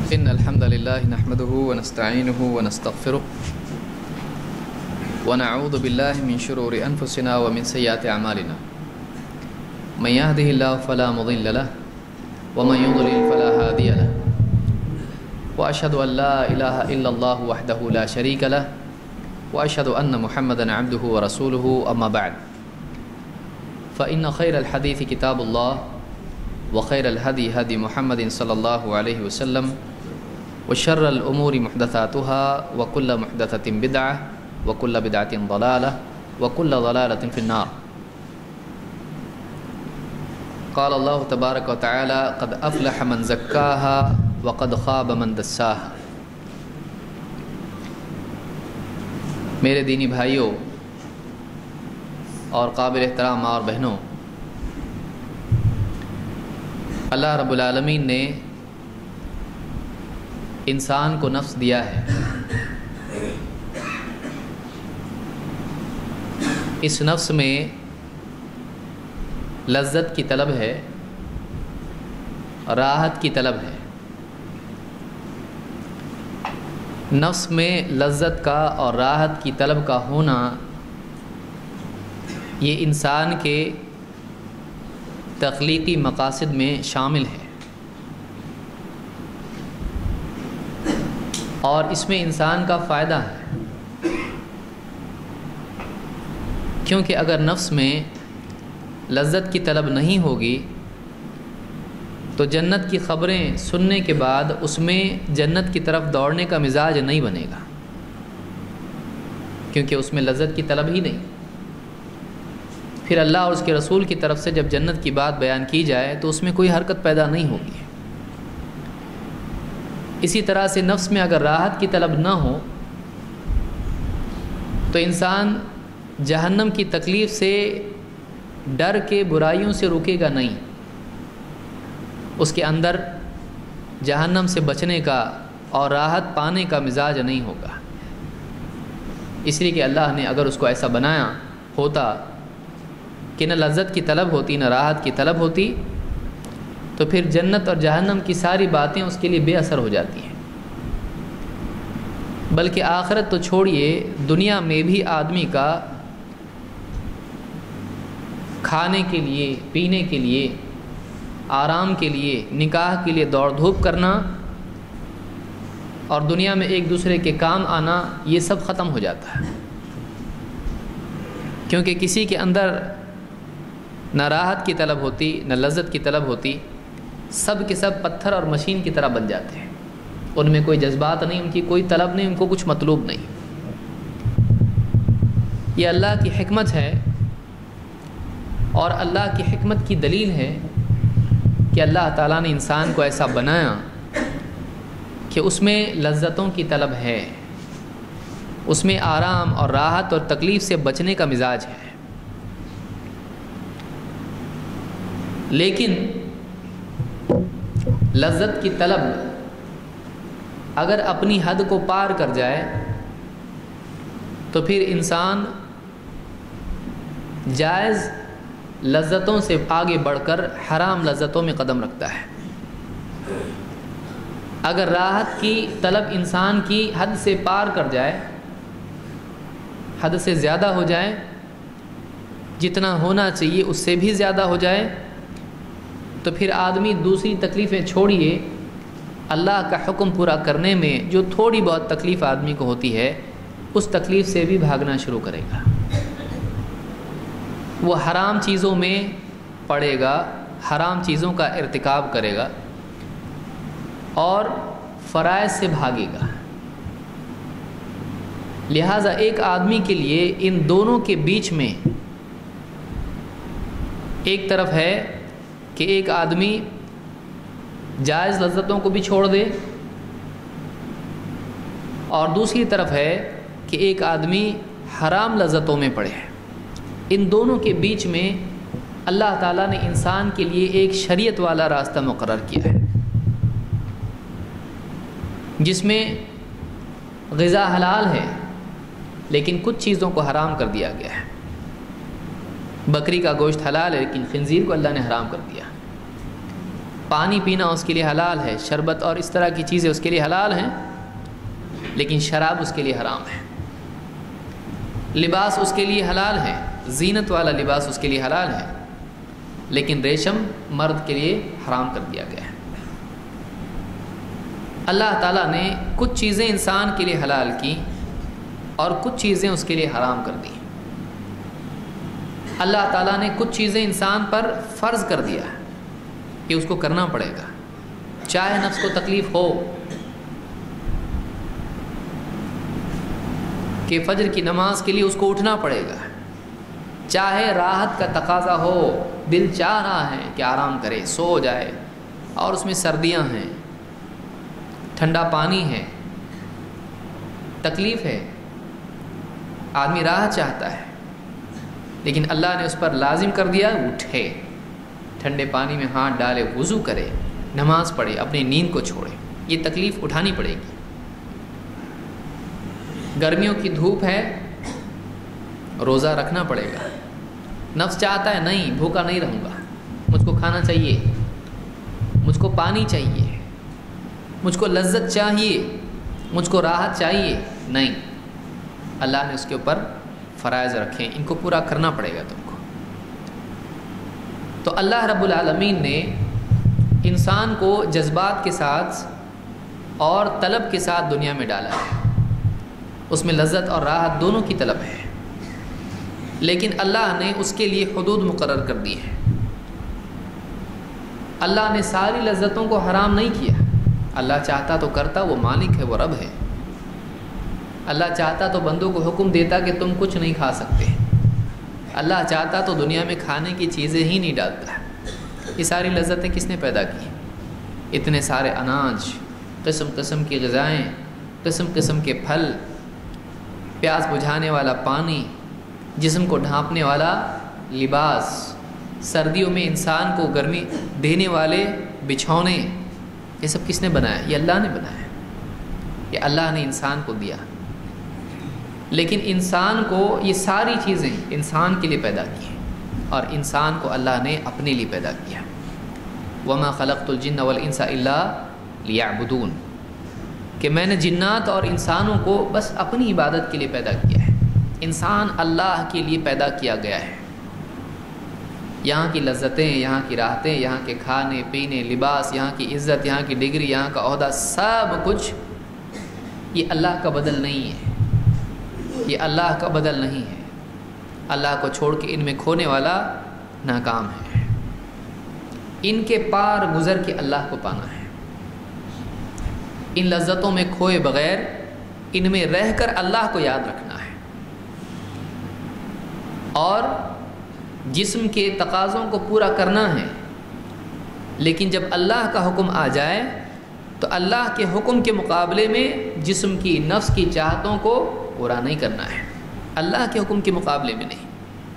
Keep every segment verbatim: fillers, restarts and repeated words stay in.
إن الحمد لله نحمده ونستعينه ونستغفره ونعوذ بالله من شرور أنفسنا ومن سيئات أعمالنا من يهده الله فلا مضل له ومن يضلل فلا هادي له وأشهد أن لا إله إلا الله وحده لا شريك له وأشهد أن محمدًا عبده ورسوله أما بعد فإن خير الحديث كتاب الله وخير الهدي هدي محمد صلى الله عليه وسلم وشر الأمور محدثاتها وكل محدثة بدعة وكل بدعة ضلالة وكل ضلالة في النار. قال الله تبارك وتعالى قد أفلح من زكاها وقد خاب من دساها. میرے دینی بھائیوں اور قابل احترام ماں اور بہنوں، اللہ رب العالمین نے انسان کو نفس دیا ہے. اس نفس میں لذت کی طلب ہے، راحت کی طلب ہے. نفس میں لذت کا اور راحت کی طلب کا ہونا یہ انسان کے تخلیقی مقاصد میں شامل ہے، اور اس میں انسان کا فائدہ ہے. کیونکہ اگر نفس میں لذت کی طلب نہیں ہوگی تو جنت کی خبریں سننے کے بعد اس میں جنت کی طرف دوڑنے کا مزاج نہیں بنے گا، کیونکہ اس میں لذت کی طلب ہی نہیں. پھر اللہ اور اس کے رسول کی طرف سے جب جنت کی بات بیان کی جائے تو اس میں کوئی حرکت پیدا نہیں ہوگی. اسی طرح سے نفس میں اگر راحت کی طلب نہ ہو تو انسان جہنم کی تکلیف سے ڈر کے برائیوں سے رکے گا نہیں، اس کے اندر جہنم سے بچنے کا اور راحت پانے کا مزاج نہیں ہوگا. اس لیے کہ اللہ نے اگر اس کو ایسا بنایا ہوتا کہ نہ لذت کی طلب ہوتی نہ راحت کی طلب ہوتی تو پھر جنت اور جہنم کی ساری باتیں اس کے لیے بے اثر ہو جاتی ہیں. بلکہ آخرت تو چھوڑیے، دنیا میں بھی آدمی کا کھانے کے لیے، پینے کے لیے، آرام کے لیے، نکاح کے لیے دوڑ دھوپ کرنا اور دنیا میں ایک دوسرے کے کام آنا، یہ سب ختم ہو جاتا ہے. کیونکہ کسی کے اندر نہ راحت کی طلب ہوتی نہ لذت کی طلب ہوتی، سب کے سب پتھر اور مشین کی طرح بن جاتے ہیں. ان میں کوئی جذبات نہیں، ان کی کوئی طلب نہیں، ان کو کچھ مطلوب نہیں. یہ اللہ کی حکمت ہے، اور اللہ کی حکمت کی دلیل ہے کہ اللہ تعالیٰ نے انسان کو ایسا بنایا کہ اس میں لذتوں کی طلب ہے، اس میں آرام اور راحت اور تکلیف سے بچنے کا مزاج ہے. لیکن لذت کی طلب اگر اپنی حد کو پار کر جائے تو پھر انسان جائز لذتوں سے آگے بڑھ کر حرام لذتوں میں قدم رکھتا ہے. اگر راحت کی طلب انسان کی حد سے پار کر جائے، حد سے زیادہ ہو جائے، جتنا ہونا چاہیے اس سے بھی زیادہ ہو جائے، تو پھر آدمی دوسری تکلیفیں چھوڑیے، اللہ کا حکم پورا کرنے میں جو تھوڑی بہت تکلیف آدمی کو ہوتی ہے اس تکلیف سے بھی بھاگنا شروع کرے گا. وہ حرام چیزوں میں پڑے گا، حرام چیزوں کا ارتکاب کرے گا اور فرائض سے بھاگے گا. لہٰذا ایک آدمی کے لیے ان دونوں کے بیچ میں ایک طرف ہے کہ ایک آدمی جائز لذتوں کو بھی چھوڑ دے، اور دوسری طرف ہے کہ ایک آدمی حرام لذتوں میں پڑے. ان دونوں کے بیچ میں اللہ تعالیٰ نے انسان کے لیے ایک شریعت والا راستہ مقرر کیا ہے، جس میں غذا حلال ہے لیکن کچھ چیزوں کو حرام کر دیا گیا ہے. بکری کا گوشت حلال ہے لیکن خنزیر کو اللہ نے حرام کر دیا. پانی پینا اس کے لیے حلال ہے، شربت اور اس طرح کی چیزیں اس کے لیے حلال ہیں، لیکن شراب اس کے لیے حرام ہے۔ لباس اس کے لیے حلال ہے، زینت والا لباس اس کے لیے حلال ہے، لیکن ریشم مرد کے لیے حرام کر دیا گیا ہے۔ اللہ تعالیٰ نے کچھ چیزیں انسان کے لیے حلال کی اور کچھ چیزیں اس کے لیے حرام کر دی۔ اللہ تعالیٰ نے کچھ چیزیں انسان پر فرض کر دیا کہ اس کو کرنا پڑے گا، چاہے نفس کو تکلیف ہو کہ فجر کی نماز کے لیے اس کو اٹھنا پڑے گا، چاہے راحت کا تقاضا ہو، دل چاہ رہا ہے کہ آرام کرے، سو جائے، اور اس میں سردیاں ہیں، ٹھنڈا پانی ہے، تکلیف ہے، آدمی راحت چاہتا ہے، لیکن اللہ نے اس پر لازم کر دیا اٹھے، ٹھنڈے پانی میں ہاتھ ڈالے، وضو کرے، نماز پڑھے، اپنی نیند کو چھوڑے۔ یہ تکلیف اٹھانی پڑے گی۔ گرمیوں کی دھوپ ہے، روزہ رکھنا پڑے گا۔ نفس چاہتا ہے نہیں، بھوکا نہیں رہوں گا، مجھ کو کھانا چاہیے، مجھ کو پانی چاہیے، مجھ کو لذت چاہیے، مجھ کو راحت چاہیے، نہیں، اللہ نے اس کے اوپر فرائض رکھے، ان کو پورا کرنا پڑے گا تم کو۔ تو اللہ رب العالمین نے انسان کو جذبات کے ساتھ اور طلب کے ساتھ دنیا میں ڈالا ہے، اس میں لذت اور راحت دونوں کی طلب ہے، لیکن اللہ نے اس کے لیے حدود مقرر کر دی ہے۔ اللہ نے ساری لذتوں کو حرام نہیں کیا، اللہ چاہتا تو کرتا، وہ مالک ہے، وہ رب ہے۔ اللہ چاہتا تو بندوں کو حکم دیتا کہ تم کچھ نہیں کھا سکتے، اللہ چاہتا تو دنیا میں کھانے کی چیزیں ہی نہیں ڈالتا۔ یہ ساری لذتیں کس نے پیدا کی؟ اتنے سارے اناج، قسم قسم کی غذائیں، قسم قسم کے پھل، پیاس بجھانے والا پانی، جسم کو ڈھانپنے والا لباس، سردیوں میں انسان کو گرمی دینے والے بچھونے، یہ سب کس نے بنایا؟ یہ اللہ نے بنایا، یہ اللہ نے انسان کو دیا۔ لیکن انسان کو یہ ساری چیزیں انسان کے لیے پیدا کی ہیں، اور انسان کو اللہ نے اپنے لیے پیدا کیا۔ وَمَا خَلَقْتُ الْجِنَّ وَالْإِنسَ إِلَّا لِيَعْبُدُونَ، کہ میں نے جنات اور انسانوں کو بس اپنی عبادت کے لیے پیدا کیا ہے۔ انسان اللہ کے لیے پیدا کیا گیا ہے۔ یہاں کی لذتیں، یہاں کی راحتیں، یہاں کے کھانے پینے، لباس، یہاں کی عزت، یہاں کی ڈگری، یہاں کا عہدہ، سب کچھ یہ اللہ کا بدل نہیں ہے، یہ اللہ کا بدل نہیں ہے۔ اللہ کو چھوڑ کے ان میں کھونے والا ناکام ہے۔ ان کے پار گزر کے اللہ کو پانا ہے۔ ان لذتوں میں کھوئے بغیر ان میں رہ کر اللہ کو یاد رکھنا ہے، اور جسم کے تقاضوں کو پورا کرنا ہے، لیکن جب اللہ کا حکم آ جائے تو اللہ کے حکم کے مقابلے میں جسم کی، نفس کی چاہتوں کو پورا نہیں کرنا ہے، اللہ کے حکم کے مقابلے میں نہیں۔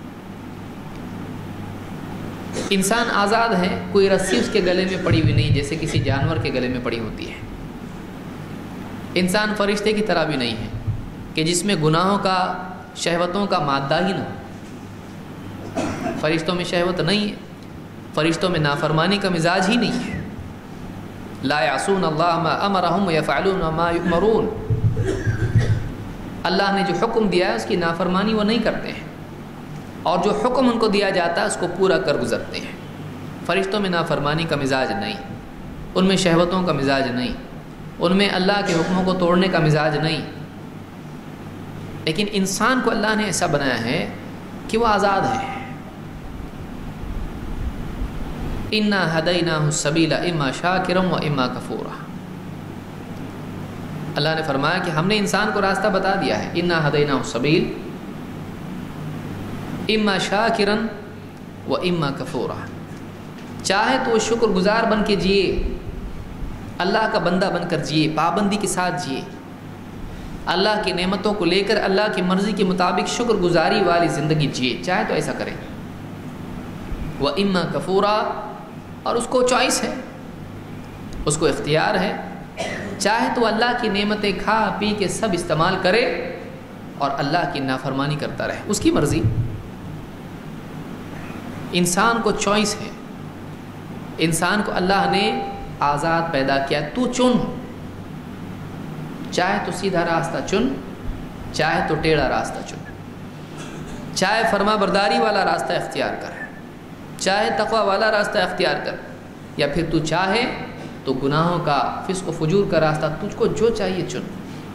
انسان آزاد ہے، کوئی رسی اس کے گلے میں پڑی ہوئی نہیں جیسے کسی جانور کے گلے میں پڑی ہوتی ہے۔ انسان فرشتے کی طرح بھی نہیں ہے کہ جس میں گناہوں کا، شہوتوں کا مادہ ہی نہ ہو۔ فرشتوں میں شہوت نہیں ہے، فرشتوں میں نافرمانی کا مزاج ہی نہیں ہے۔ لا یعصون اللہ ما امرہم ویفعلون ما یؤمرون، اللہ نے جو حکم دیا ہے اس کی نافرمانی وہ نہیں کرتے ہیں، اور جو حکم ان کو دیا جاتا ہے اس کو پورا کر گزرتے ہیں۔ فرشتوں میں نافرمانی کا مزاج نہیں، ان میں شہوتوں کا مزاج نہیں، ان میں اللہ کے حکموں کو توڑنے کا مزاج نہیں۔ لیکن انسان کو اللہ نے ایسا بنایا ہے کہ وہ آزاد ہے۔ اِنَّا هَدَيْنَاهُ السَّبِيلَ إِمَّا شَاكِرًا وَإِمَّا كَفُورًا، اللہ نے فرمایا کہ ہم نے انسان کو راستہ بتا دیا ہے۔ اِنَّا هَدَيْنَاهُ السَّبِيلَ إِمَّا شَاكِرًا وَإِمَّا كَفُورًا، چاہے تو شکر گزار بن کے جیے، اللہ کا بندہ بن کر جیے، پابندی کے ساتھ جیے، اللہ کی نعمتوں کو لے کر اللہ کی مرضی کے مطابق شکر گزاری والی زندگی جیے، چاہے تو ایسا کرے۔ وَإِمَّا كَفُورًا، اور اس کو چوائس ہے، اس کو اختیار ہے، چاہے تو اللہ کی نعمتیں کھا پی کے سب استعمال کرے اور اللہ کی نافرمانی کرتا رہے، اس کی مرضی۔ انسان کو چوائس ہے، انسان کو اللہ نے آزاد پیدا کیا، تو چن، چاہے تو سیدھا راستہ چن، چاہے تو ٹیڑھا راستہ چن، چاہے فرما برداری والا راستہ اختیار کر، چاہے تقوی والا راستہ اختیار کر، یا پھر تو چاہے تو گناہوں کا، فسق و فجور کا راستہ، تجھ کو جو چاہیے چن۔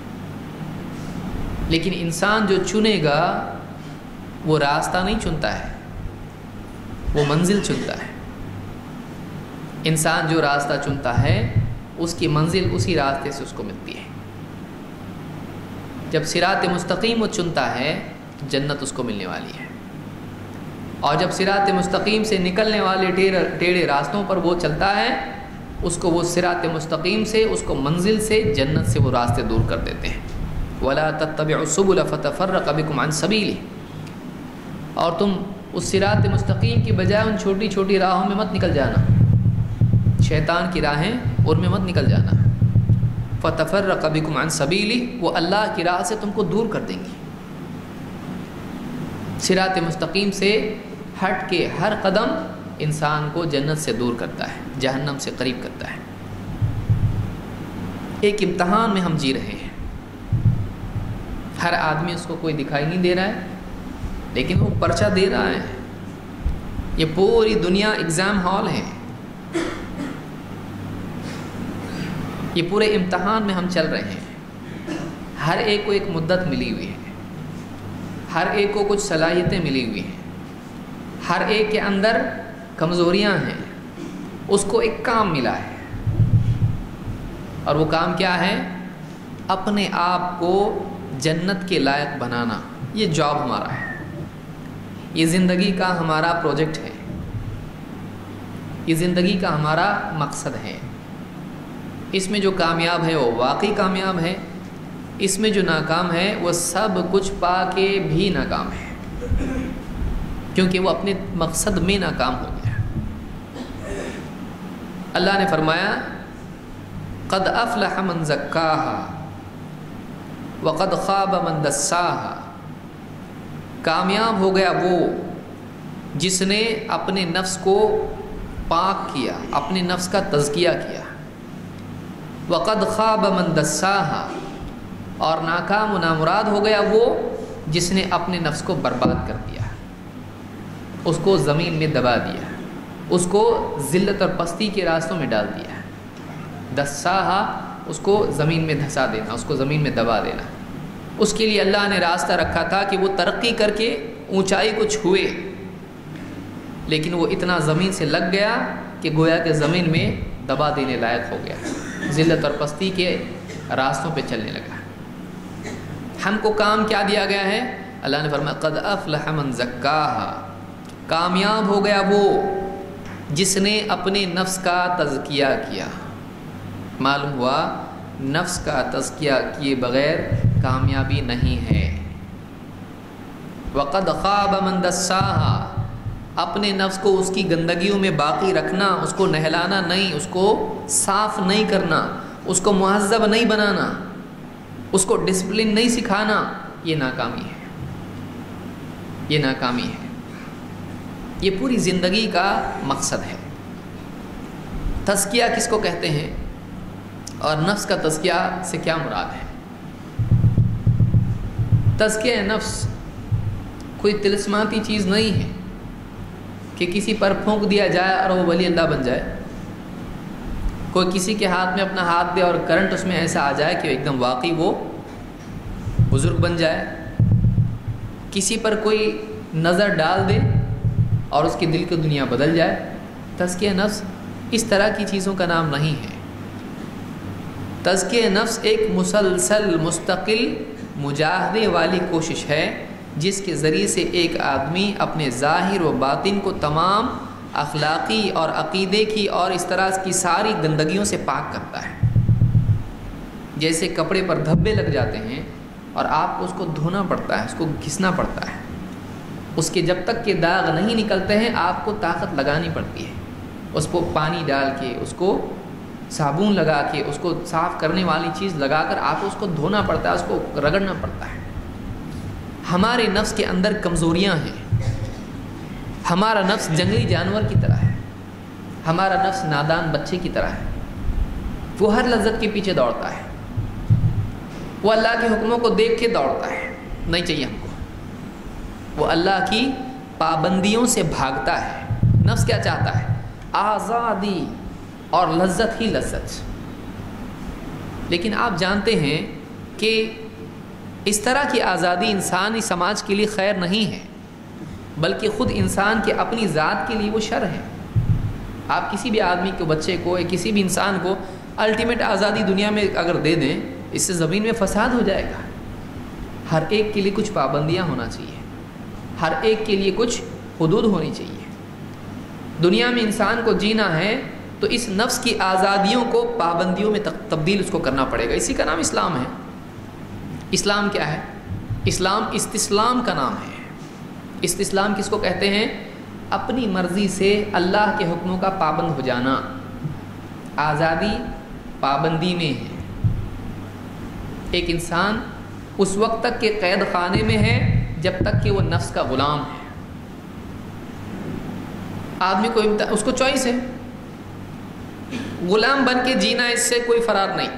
لیکن انسان جو چنے گا وہ راستہ نہیں چنتا ہے، وہ منزل چنتا ہے۔ انسان جو راستہ چنتا ہے اس کی منزل اسی راستے سے اس کو ملتی ہے۔ جب صراط مستقیم وہ چنتا ہے تو جنت اس کو ملنے والی ہے، اور جب صراط مستقیم سے نکلنے والے ٹیڑھے راستوں پر وہ چلتا ہے، اس کو وہ صراط مستقیم سے، اس کو منزل سے، جنت سے وہ راستے دور کر دیتے ہیں۔ وَلَا تَتَّبِعُوا السُّبُلَ فَتَفَرَّقَ بِكُمْ عَنْ سَبِيلِهِ، اور تم اس صراط مستقیم کی بجائے ان چھوٹی چھوٹی راہوں میں مت نکل جانا، شیطان کی راہیں ان میں مت نکل جانا۔ فَتَفَرَّقَ بِكُمْ عَنْ سَبِيلِهِ، وہ اللہ کی راہ سے تم کو دور کر دیں گی۔ صراط مستقیم سے ہٹ کے ہر قدم انسان کو جنت سے دور کرتا ہے، جہنم سے قریب کرتا ہے۔ ایک امتحان میں ہم جی رہے ہیں، ہر آدمی اس کو کوئی دکھائی نہیں دے رہا ہے، لیکن وہ پرچہ دے رہا ہے۔ یہ پوری دنیا ایگزام ہال ہے، یہ پورے امتحان میں ہم چل رہے ہیں۔ ہر ایک کو ایک مدت ملی ہوئی ہے، ہر ایک کو کچھ صلاحیتیں ملی ہوئی ہیں، ہر ایک کے اندر کمزوریاں ہیں، اس کو ایک کام ملا ہے، اور وہ کام کیا ہے؟ اپنے آپ کو جنت کے لائق بنانا۔ یہ جاب ہمارا ہے، یہ زندگی کا ہمارا پروجیکٹ ہے، یہ زندگی کا ہمارا مقصد ہے۔ اس میں جو کامیاب ہے وہ واقعی کامیاب ہے، اس میں جو ناکام ہے وہ سب کچھ پا کے بھی ناکام ہے، کیونکہ وہ اپنے مقصد میں ناکام ہو گیا۔ اللہ نے فرمایا قد افلح من زکاہا وقد خاب من دساہا، کامیاب ہو گیا وہ جس نے اپنے نفس کو پاک کیا، اپنے نفس کا تزکیہ کیا، وقد خاب من دساہا، اور ناکام و نامراد ہو گیا وہ جس نے اپنے نفس کو برباد کر دیا، اس کو زمین میں دبا دیا، اس کو ذلت اور پستی کے راستوں میں ڈال دیا۔ دساہا، اس کو زمین میں دھسا دینا، اس کو زمین میں دبا دینا۔ اس کے لیے اللہ نے راستہ رکھا تھا کہ وہ ترقی کر کے اونچائی کو چھوئے، لیکن وہ اتنا زمین سے لگ گیا کہ گویا کہ زمین میں دبا دینے لائق ہو گیا، ذلت اور پستی کے راستوں پہ چلنے لگا۔ ہم کو کام کیا دیا گیا ہے؟ اللہ نے فرمایا قد افلح من زکاہا، کامیاب ہو گیا وہ جس نے اپنے نفس کا تزکیہ کیا۔ معلوم ہوا نفس کا تزکیہ کیے بغیر کامیابی نہیں ہے۔ وقد خاب من دساہا، اپنے نفس کو اس کی گندگیوں میں باقی رکھنا، اس کو نہلانا نہیں، اس کو صاف نہیں کرنا، اس کو مہذب نہیں بنانا، اس کو ڈسپلن نہیں سکھانا، یہ ناکامی ہے، یہ ناکامی ہے۔ یہ پوری زندگی کا مقصد ہے۔ تزکیہ کس کو کہتے ہیں اور نفس کا تزکیہ سے کیا مراد ہے؟ تزکیہ نفس کوئی طلسماتی چیز نہیں ہے کہ کسی پر پھونک دیا جائے اور وہ ولی اللہ بن جائے، کوئی کسی کے ہاتھ میں اپنا ہاتھ دے اور کرنٹ اس میں ایسا آ جائے کہ ایک دم واقعی وہ بزرگ بن جائے، کسی پر کوئی نظر ڈال دے اور اس کے دل کی دنیا بدل جائے۔ تزکیہ نفس اس طرح کی چیزوں کا نام نہیں ہے۔ تزکیہ نفس ایک مسلسل مستقل مجاہدے والی کوشش ہے جس کے ذریعے سے ایک آدمی اپنے ظاہر و باطن کو تمام اخلاقی اور عقیدے کی اور اس طرح کی ساری گندگیوں سے پاک کرتا ہے۔ جیسے کپڑے پر دھبے لگ جاتے ہیں اور آپ کو اس کو دھونا پڑتا ہے، اس کو گھسنا پڑتا ہے، اس کے جب تک کہ داغ نہیں نکلتے ہیں آپ کو طاقت لگانی پڑتی ہے، اس کو پانی ڈال کے، اس کو صابن لگا کے، اس کو صاف کرنے والی چیز لگا کر آپ کو اس کو دھونا پڑتا ہے، اس کو رگڑنا پڑتا ہے۔ ہمارے نفس کے اندر کمزوریاں ہیں، ہمارا نفس جنگلی جانور کی طرح ہے، ہمارا نفس نادان بچے کی طرح ہے، وہ ہر لذت کے پیچھے دوڑتا ہے، وہ اللہ کے حکموں کو دیکھ کے دوڑتا ہے، نہیں چاہیے ہم کو، وہ اللہ کی پابندیوں سے بھاگتا ہے۔ نفس کیا چاہتا ہے؟ آزادی اور لذت ہی لذت۔ لیکن آپ جانتے ہیں کہ اس طرح کی آزادی انسانی سماج کے لیے خیر نہیں ہے، بلکہ خود انسان کے اپنی ذات کے لیے وہ شر ہے۔ آپ کسی بھی آدمی کو، بچے کو، یا کسی بھی انسان کو الٹیمیٹ آزادی دنیا میں اگر دے دیں، اس سے زمین میں فساد ہو جائے گا۔ ہر ایک کے لیے کچھ پابندیاں ہونا چاہیے، ہر ایک کے لیے کچھ حدود ہونی چاہیے۔ دنیا میں انسان کو جینا ہے تو اس نفس کی آزادیوں کو پابندیوں میں تبدیل اس کو کرنا پڑے گا۔ اسی کا نام اسلام ہے۔ اسلام کیا ہے؟ اسلام استسلام کا نام ہے۔ استسلام کس کو کہتے ہیں؟ اپنی مرضی سے اللہ کے حکموں کا پابند ہو جانا۔ آزادی پابندی میں ہے۔ ایک انسان اس وقت تک کہ قید خانے میں ہے جب تک کہ وہ نفس کا غلام ہے۔ آدمی کو اس کو چوائس ہے، غلام بن کے جینا، اس سے کوئی فرار نہیں۔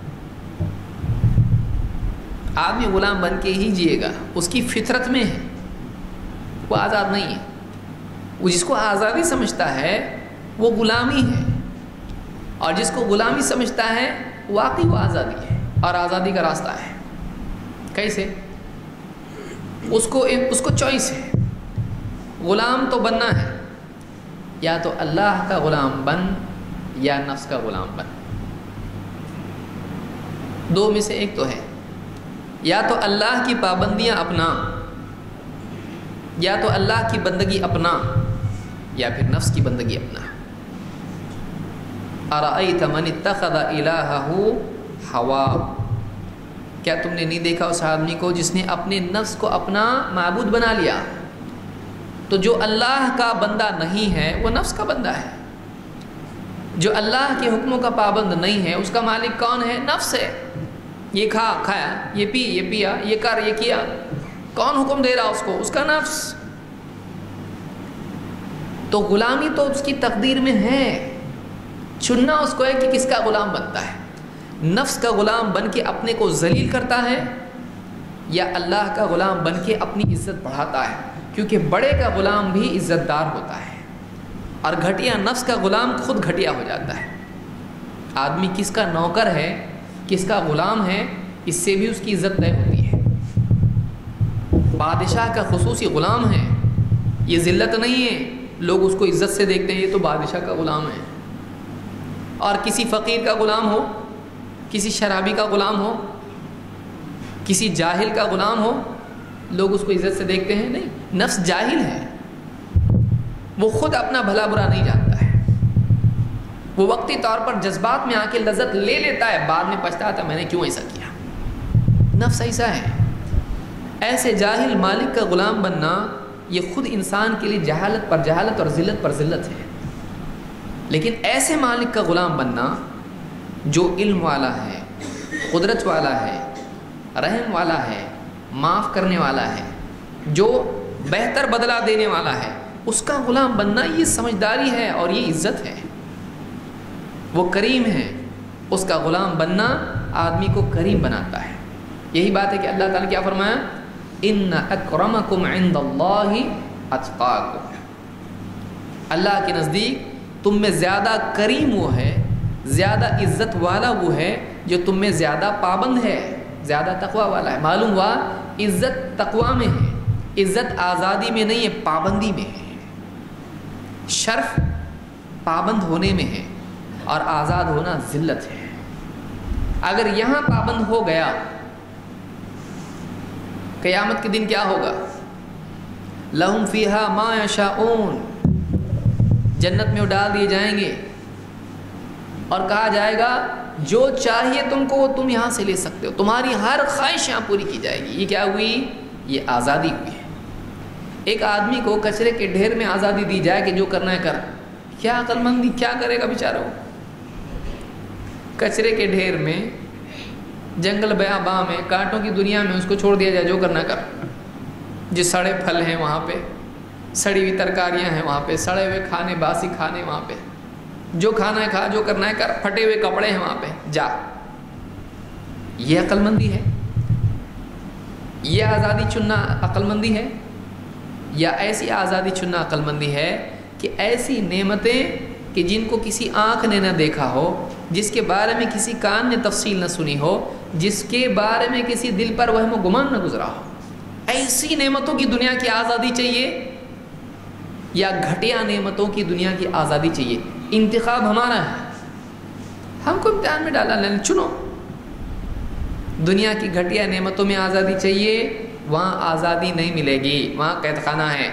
آدمی غلام بن کے ہی جیے گا، اس کی فطرت میں ہے، وہ آزاد نہیں ہے۔ وہ جس کو آزادی سمجھتا ہے وہ غلامی ہے، اور جس کو غلامی سمجھتا ہے واقعی وہ آزادی ہے اور آزادی کا راستہ ہے۔ کیسے؟ اس کو اس کو چوائس ہے، غلام تو بننا ہے، یا تو اللہ کا غلام بن یا نفس کا غلام بن، دو میں سے ایک تو ہے۔ یا تو اللہ کی پابندیاں اپنا، یا تو اللہ کی بندگی اپنا، یا پھر نفس کی بندگی اپنا۔ ارأیت من اتخذ الہہ ہواہ، کیا تم نے نہیں دیکھا اس آدمی کو جس نے اپنے نفس کو اپنا معبود بنا لیا؟ تو جو اللہ کا بندہ نہیں ہے وہ نفس کا بندہ ہے۔ جو اللہ کے حکموں کا پابند نہیں ہے اس کا مالک کون ہے؟ نفس ہے۔ یہ کھا کھایا، یہ پی یہ پیا، یہ کر یہ کیا، کون حکم دے رہا اس کو؟ اس کا نفس۔ تو غلامی تو اس کی تقدیر میں ہے، چننا اس کو ہے کہ کس کا غلام بنتا ہے۔ نفس کا غلام بن کے اپنے کو ذلیل کرتا ہے، یا اللہ کا غلام بن کے اپنی عزت بڑھاتا ہے، کیونکہ بڑے کا غلام بھی عزت دار ہوتا ہے، اور گھٹیا نفس کا غلام خود گھٹیا ہو جاتا ہے۔ آدمی کس کا نوکر ہے، کس کا غلام ہے، اس سے بھی اس کی عزت طے ہوتی ہے۔ بادشاہ کا خصوصی غلام ہے، یہ ذلت نہیں ہے، لوگ اس کو عزت سے دیکھتے ہیں، یہ تو بادشاہ کا غلام ہے۔ اور کسی فقیر کا غلام ہو، کسی شرابی کا غلام ہو، کسی جاہل کا غلام ہو، لوگ اس کو عزت سے دیکھتے ہیں؟ نہیں، نفس جاہل ہے، وہ خود اپنا بھلا برا نہیں جانتا ہے، وہ وقتی طور پر جذبات میں آ کے لذت لے لیتا ہے، بعد میں پچھتاتا ہے میں نے کیوں ایسا کیا۔ نفس ایسا ہے۔ ایسے جاہل مالک کا غلام بننا یہ خود انسان کے لیے جہالت پر جہالت اور ذلت پر ذلت ہے۔ لیکن ایسے مالک کا غلام بننا جو علم والا ہے، قدرت والا ہے، رحم والا ہے، معاف کرنے والا ہے، جو بہتر بدلہ دینے والا ہے، اس کا غلام بننا یہ سمجھداری ہے اور یہ عزت ہے۔ وہ کریم ہے، اس کا غلام بننا آدمی کو کریم بناتا ہے۔ یہی بات ہے کہ اللہ تعالیٰ کیا فرمایا؟ ان اکرمکم عند اللہ اتقاکم، اللہ کے نزدیک تم میں زیادہ کریم وہ ہے، زیادہ عزت والا وہ ہے جو تم میں زیادہ پابند ہے، زیادہ تقوی والا ہے۔ معلوم ہوا عزت تقوی میں ہے، عزت آزادی میں نہیں ہے، پابندی میں ہے۔ شرف پابند ہونے میں ہے اور آزاد ہونا ذلت ہے۔ اگر یہاں پابند ہو گیا، قیامت کے دن کیا ہوگا؟ لہم فیہا ما یشاؤون، جنت میں وہ ڈال دیے جائیں گے اور کہا جائے گا جو چاہیے تم کو وہ تم یہاں سے لے سکتے ہو، تمہاری ہر خواہش یہاں پوری کی جائے گی۔ یہ کیا ہوئی؟ یہ آزادی ہوئی ہے۔ ایک آدمی کو کچرے کے ڈھیر میں آزادی دی جائے کہ جو کرنا ہے کر، کیا عقل مندی، کیا کرے گا بیچارہ وہ؟ کچرے کے ڈھیر میں، جنگل بیاباں میں، کانٹوں کی دنیا میں اس کو چھوڑ دیا جائے جو کرنا کر۔ جو سڑے پھل ہیں وہاں پہ، سڑی ہوئی ترکاریاں ہیں وہاں پہ، سڑے ہوئے کھانے، باسی کھانے وہاں پہ، جو کھانا ہے کھا، جو کرنا ہے کر، پھٹے ہوئے کپڑے ہیں وہاں پہ جا. یہ عقل مندی ہے؟ یہ آزادی چننا عقل مندی ہے؟ یا ایسی آزادی چننا عقل مندی ہے کہ ایسی نعمتیں کہ جن کو کسی آنکھ نے نہ دیکھا ہو، جس کے بارے میں کسی کان نے تفصیل نہ سنی ہو، جس کے بارے میں کسی دل پر وہم و گمان نہ گزرا ہو، ایسی نعمتوں کی دنیا کی آزادی چاہیے یا گھٹیا نعمتوں کی دنیا کی آزادی چاہیے؟ انتخاب ہمارا ہے. ہم کو امتحان میں ڈالا، نہیں چنو. دنیا کی گھٹیا نعمتوں میں آزادی چاہیے، وہاں آزادی نہیں ملے گی، وہاں قید خانہ ہے.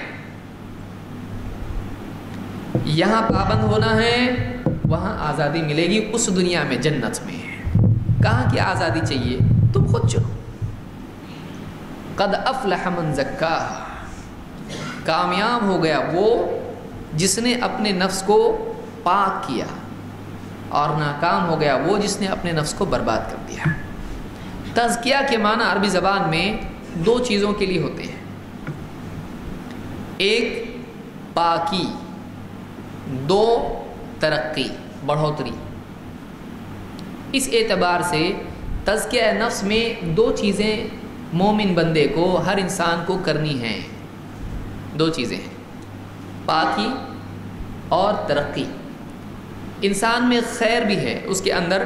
یہاں پابند ہونا ہے، وہاں آزادی ملے گی اس دنیا میں، جنت میں. کہاں کی آزادی چاہیے؟ تم خود چنو. قد افلح من زکاہا، کامیاب ہو گیا وہ جس نے اپنے نفس کو پاک کیا، اور ناکام ہو گیا وہ جس نے اپنے نفس کو برباد کر دیا. تزکیہ کے معنی عربی زبان میں دو چیزوں کے لیے ہوتے ہیں. ایک پاکی، دو ترقی، بڑھوتری. اس اعتبار سے تزکیہ نفس میں دو چیزیں مومن بندے کو، ہر انسان کو کرنی ہیں. دو چیزیں ہیں، پاکی اور ترقی. انسان میں خیر بھی ہے، اس کے اندر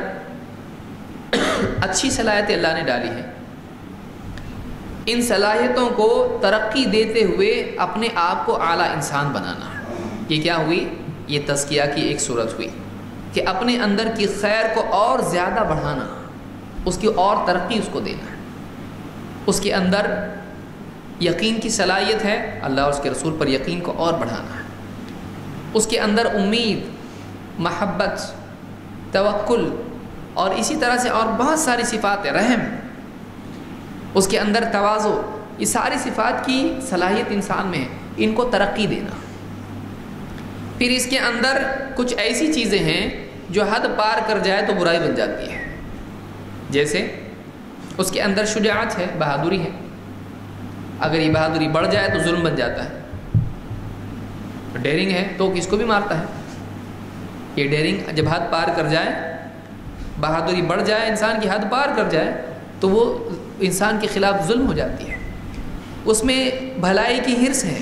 اچھی صلاحیتیں اللہ نے ڈالی ہیں. ان صلاحیتوں کو ترقی دیتے ہوئے اپنے آپ کو اعلیٰ انسان بنانا، یہ کیا ہوئی؟ یہ تزکیہ کی ایک صورت ہوئی کہ اپنے اندر کی خیر کو اور زیادہ بڑھانا، اس کی اور ترقی اس کو دینا. اس کے اندر یقین کی صلاحیت ہے، اللہ اور اس کے رسول پر یقین کو اور بڑھانا ہے. اس کے اندر امید، محبت، توکل اور اسی طرح سے اور بہت ساری صفات ہیں، رحم. اس کے اندر تواضع، یہ ساری صفات کی صلاحیت انسان میں ہے، ان کو ترقی دینا. پھر اس کے اندر کچھ ایسی چیزیں ہیں جو حد پار کر جائے تو برائی بن جاتی ہے. جیسے اس کے اندر شجاعت ہے، بہادری ہے. اگر یہ بہادری بڑھ جائے تو ظلم بن جاتا ہے. ڈیرنگ ہے تو کس کو بھی مارتا ہے. یہ ڈیرنگ جب حد پار کر جائے، بہادری بڑھ جائے، انسان کی حد پار کر جائے تو وہ انسان کے خلاف ظلم ہو جاتی ہے. اس میں بھلائی کی حرص ہے.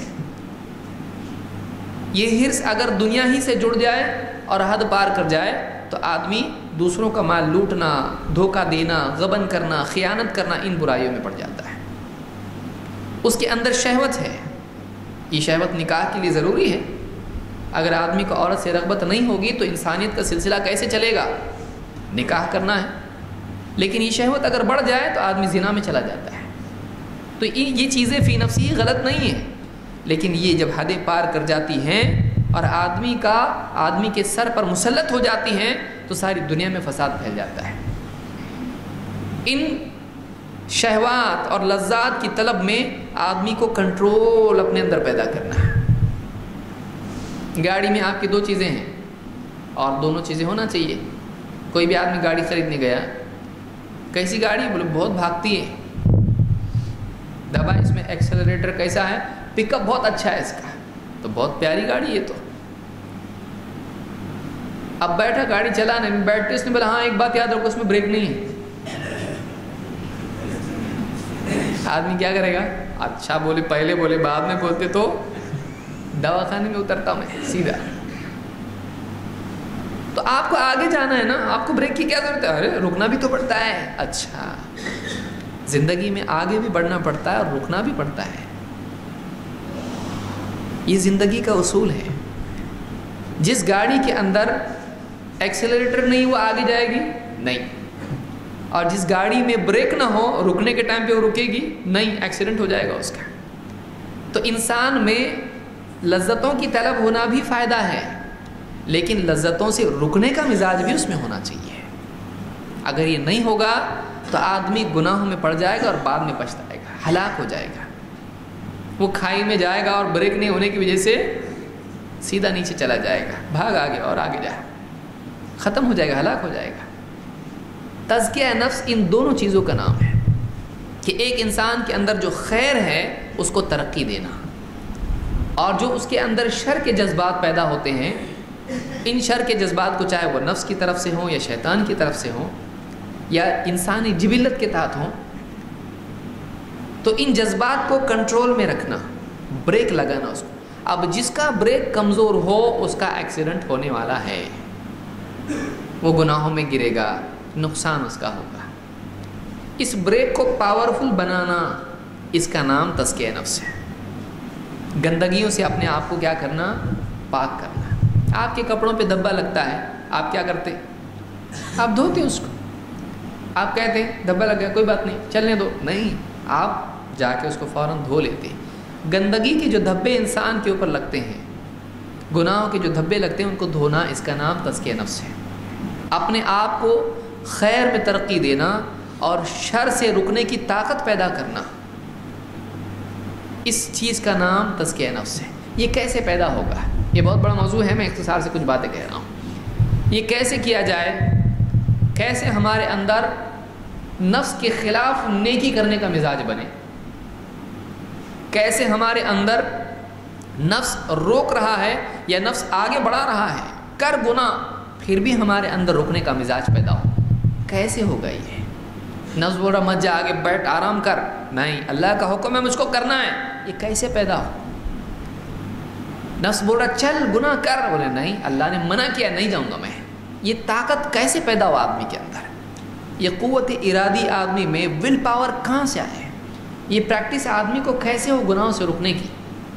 یہ حرص اگر دنیا ہی سے جڑ جائے اور حد پار کر جائے تو آدمی دوسروں کا مال لوٹنا، دھوکہ دینا، غبن کرنا، خیانت کرنا، ان برائیوں میں پڑ جاتا ہے. اس کے اندر شہوت ہے. یہ شہوت نکاح کے لیے ضروری ہے. اگر آدمی کو عورت سے رغبت نہیں ہوگی تو انسانیت کا سلسلہ کیسے چلے گا؟ نکاح کرنا ہے. لیکن یہ شہوت اگر بڑھ جائے تو آدمی زنا میں چلا جاتا ہے. تو یہ چیزیں فی نفسی غلط نہیں ہیں، لیکن یہ جب حدیں پار کر جاتی ہیں اور آدمی کا آدمی کے سر پر مسلط ہو جاتی ہیں تو ساری دنیا میں فساد پھیل جاتا ہے. ان شہوات اور لذات کی طلب میں آدمی کو کنٹرول اپنے اندر پیدا کرنا ہے. گاڑی میں آپ کی دو چیزیں ہیں اور دونوں چیزیں ہونا چاہیے. کوئی بھی آدمی گاڑی خریدنے گیا، کیسی گاڑی؟ بولے بہت بھاگتی ہے. دبا اس میں ایکسلریٹر کیسا ہے؟ پک اپ بہت اچھا ہے اس کا. تو بہت پیاری گاڑی ہے. تو اب بیٹھا گاڑی چلانے میں، بیٹھتے اس نے بولا ہاں ایک بات یاد رکھو، اس میں بریک نہیں ہے. آدمی کیا کرے گا؟ اچھا بولے پہلے بولے بعد میں بولتے تو دواخانے میں اترتا میں سیدھا. تو آپ کو آگے جانا ہے نا، آپ کو بریک کی کیا ضرورت ہے؟ ارے رکنا بھی تو پڑتا ہے. اچھا، زندگی میں آگے بھی بڑھنا پڑتا ہے اور رکنا بھی پڑتا ہے. یہ زندگی کا اصول ہے. جس گاڑی کے اندر ایکسلریٹر نہیں وہ آگے جائے گی نہیں، اور جس گاڑی میں بریک نہ ہو رکنے کے ٹائم پہ وہ رکے گی نہیں، ایکسیڈنٹ ہو جائے گا اس کا. تو انسان میں لذتوں کی طلب ہونا بھی فائدہ ہے، لیکن لذتوں سے رکنے کا مزاج بھی اس میں ہونا چاہیے. اگر یہ نہیں ہوگا تو آدمی گناہوں میں پڑ جائے گا اور بعد میں پچھتائے گا، ہلاک ہو جائے گا. وہ کھائی میں جائے گا اور بریک نہیں ہونے کی وجہ سے سیدھا نیچے چلا جائے گا، بھاگ آگے اور آگے جائے، ختم ہو جائے گا، ہلاک ہو جائے گا. تزکیہ نفس ان دونوں چیزوں کا نام ہے کہ ایک انسان کے اندر جو خیر ہے اس کو ترقی دینا، اور جو اس کے اندر شر کے جذبات پیدا ہوتے ہیں ان شر کے جذبات کو چاہے وہ نفس کی طرف سے ہوں یا شیطان کی طرف سے ہوں یا انسانی جبلت کے تحت ہوں، تو ان جذبات کو کنٹرول میں رکھنا، بریک لگانا اس کو۔ اب جس کا بریک کمزور ہو اس کا ایکسیڈنٹ ہونے والا ہے، وہ گناہوں میں گرے گا، نقصان اس کا ہوگا۔ اس بریک کو پاورفل بنانا، اس کا نام تزکیہ نفس ہے۔ گندگیوں سے اپنے آپ کو کیا کرنا؟ پاک کرنا۔ آپ کے کپڑوں پہ دھبا لگتا ہے، آپ کیا کرتے؟ آپ دھوتے اس کو۔ آپ کہتے ہیں دھبا لگ گیا، کوئی بات نہیں، چلنے دو، نہیں، آپ جا کے اس کو فوراً دھو لیتے۔ گندگی کے جو دھبے انسان کے اوپر لگتے ہیں، گناہوں کے جو دھبے لگتے ہیں، ان کو دھونا، اس کا نام تزکیہ نفس ہے۔ اپنے آپ کو خیر میں ترقی دینا اور شر سے رکنے کی طاقت پیدا کرنا، اس چیز کا نام تزکیہ نفس ہے۔ یہ کیسے پیدا ہوگا؟ یہ بہت بڑا موضوع ہے، میں اختصار سے کچھ باتیں کہہ رہا ہوں۔ یہ کیسے کیا جائے؟ کیسے ہمارے اندر نفس کے خلاف نیکی کرنے کا مزاج بنے؟ کیسے ہمارے اندر نفس روک رہا ہے یا نفس آگے بڑھا رہا ہے، کر گناہ پھر بھی ہمارے اندر روکنے کا مزاج پیدا ہو؟ کیسے ہوگا یہ؟ نفس بول رہا مت جا، آگے بیٹھ، آرام کر، نہیں، اللہ کا حکم ہے مجھ کو کرنا ہے، یہ کیسے پیدا ہو؟ نفس بول رہا چل گناہ کر، بولے نہیں، اللہ نے منع کیا، نہیں جاؤں گا میں۔ یہ طاقت کیسے پیدا ہو آدمی کے اندر؟ یہ قوت ارادی آدمی میں، ول پاور کہاں سے آئے؟ یہ پریکٹس آدمی کو کیسے ہو گناہوں سے رکنے کی؟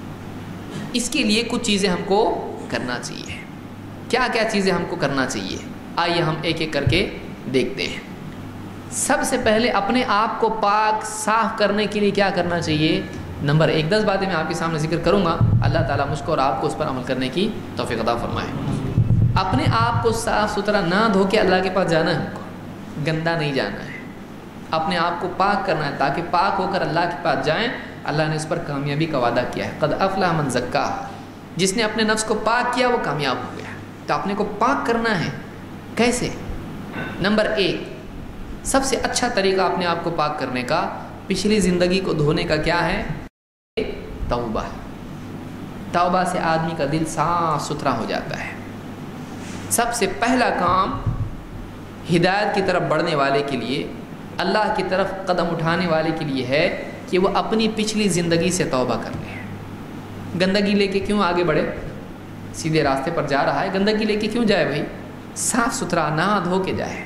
اس کے لیے کچھ چیزیں ہم کو کرنا چاہیے۔ کیا کیا چیزیں ہم کو کرنا چاہیے؟ آئیے ہم ایک ایک کر کے دیکھتے ہیں۔ سب سے پہلے اپنے آپ کو پاک صاف کرنے کے لیے کیا کرنا چاہیے؟ نمبر ایک، دس باتیں میں آپ کے سامنے ذکر کروں گا، اللہ تعالیٰ مجھ کو اور آپ کو اس پر عمل کرنے کی توفیق عطا فرمائے۔ اپنے آپ کو صاف ستھرا نہ دھو کے اللہ کے پاس جانا ہے، ہم کو گندا نہیں جانا ہے، اپنے آپ کو پاک کرنا ہے تاکہ پاک ہو کر اللہ کے پاس جائیں۔ اللہ نے اس پر کامیابی کا وعدہ کیا ہے، قد افلح من زکاہا، جس نے اپنے نفس کو پاک کیا وہ کامیاب ہو گیا۔ تو اپنے کو پاک کرنا ہے، کیسے؟ نمبر ایک، سب سے اچھا طریقہ اپنے آپ کو پاک کرنے کا، پچھلی زندگی کو دھونے کا کیا ہے؟ توبہ۔ توبہ سے آدمی کا دل صاف ستھرا ہو جاتا ہے۔ سب سے پہلا کام ہدایت کی طرف بڑھنے والے کے لیے، اللہ کی طرف قدم اٹھانے والے کے لیے ہے کہ وہ اپنی پچھلی زندگی سے توبہ کر لے۔ گندگی لے کے کیوں آگے بڑھے؟ سیدھے راستے پر جا رہا ہے، گندگی لے کے کیوں جائے بھائی؟ صاف ستھرا نہا دھو کے جائے۔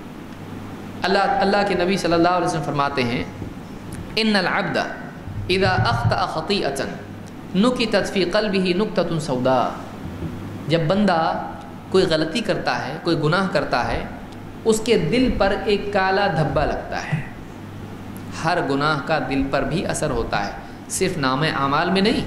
اللہ اللہ کے نبی صلی اللہ علیہ وسلم فرماتے ہیں ان العبد اذا اخطأ خطیئۃ نکتت فی قلبہ نکتۃ سوداء، جب بندہ کوئی غلطی کرتا ہے، کوئی گناہ کرتا ہے، اس کے دل پر ایک کالا دھبا لگتا ہے۔ ہر گناہ کا دل پر بھی اثر ہوتا ہے، صرف نام اعمال میں نہیں۔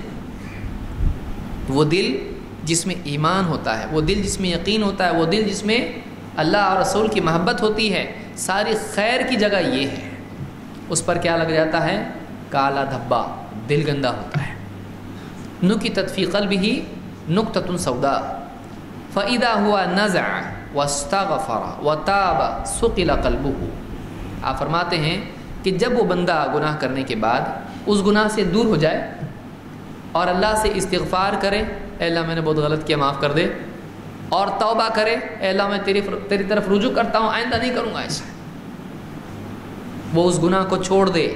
وہ دل جس میں ایمان ہوتا ہے، وہ دل جس میں یقین ہوتا ہے، وہ دل جس میں اللہ اور رسول کی محبت ہوتی ہے، ساری خیر کی جگہ یہ ہے، اس پر کیا لگ جاتا ہے؟ کالا دھبا، دل گندا ہوتا ہے۔ نکتت فی قلبہ نکتۃ سوداء فاذا هو نزع واستغفر وتاب ثقل قلبہ۔ آپ فرماتے ہیں کہ جب وہ بندہ گناہ کرنے کے بعد اس گناہ سے دور ہو جائے اور اللہ سے استغفار کرے، اے اللہ میں نے بہت غلط کیا، معاف کر دے، اور توبہ کرے، اے اللہ میں تیری تیری طرف رجوع کرتا ہوں، آئندہ نہیں کروں گا ایسا، وہ اس گناہ کو چھوڑ دے،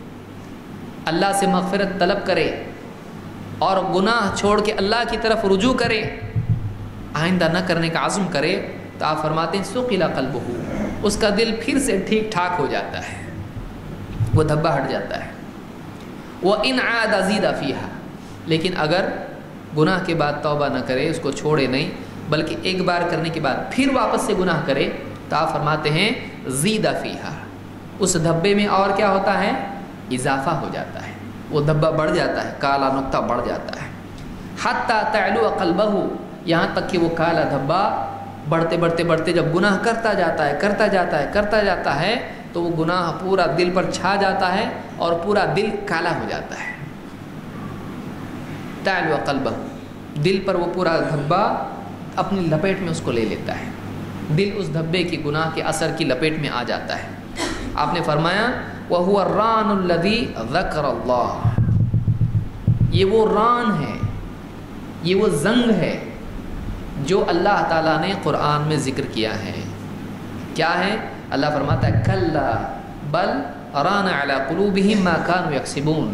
اللہ سے مغفرت طلب کرے اور گناہ چھوڑ کے اللہ کی طرف رجوع کرے، آئندہ نہ کرنے کا عزم کرے، تو آپ فرماتے ہیں ثقل قلبہ، اس کا دل پھر سے ٹھیک ٹھاک ہو جاتا ہے، وہ دھبا ہٹ جاتا ہے۔ وَإِنْ عَادَ زِيدَ فِيهَا، لیکن اگر گناہ کے بعد توبہ نہ کرے، اس کو چھوڑے نہیں، بلکہ ایک بار کرنے کے بعد پھر واپس سے گناہ کرے، تو آپ فرماتے ہیں زِيدَ فِيهَا، اس دھبے میں اور کیا ہوتا ہے؟ اضافہ ہو جاتا ہے، وہ دھبا بڑھ جاتا ہے، کالا نقطہ بڑھ جاتا ہے۔ حَتَّى تَعْلُوَ قَلْبَهُ، یہاں تک کہ وہ کالا دھبا بڑھتے بڑھتے بڑھتے جب گناہ کرتا جاتا ہے کرتا جاتا ہے کرتا جاتا ہے تو وہ گناہ پورا دل پر چھا جاتا ہے اور پورا دل کالا ہو جاتا ہے۔ تعلو قلبہ، دل پر وہ پورا دھبا اپنی لپیٹ میں اس کو لے لیتا ہے، دل اس دھبے کی گناہ کے اثر کی لپیٹ میں آ جاتا ہے۔ آپ نے فرمایا وَهُوَ الرَّانُ الَّذِي ذَكَرَ اللَّهُ، یہ وہ ران ہے، یہ وہ زنگ ہے جو اللہ تعالیٰ نے قرآن میں ذکر کیا ہے. کیا ہے؟ اللہ فرماتا ہے کلا بل ران علی قلوبہم ما کانوا یکسبون.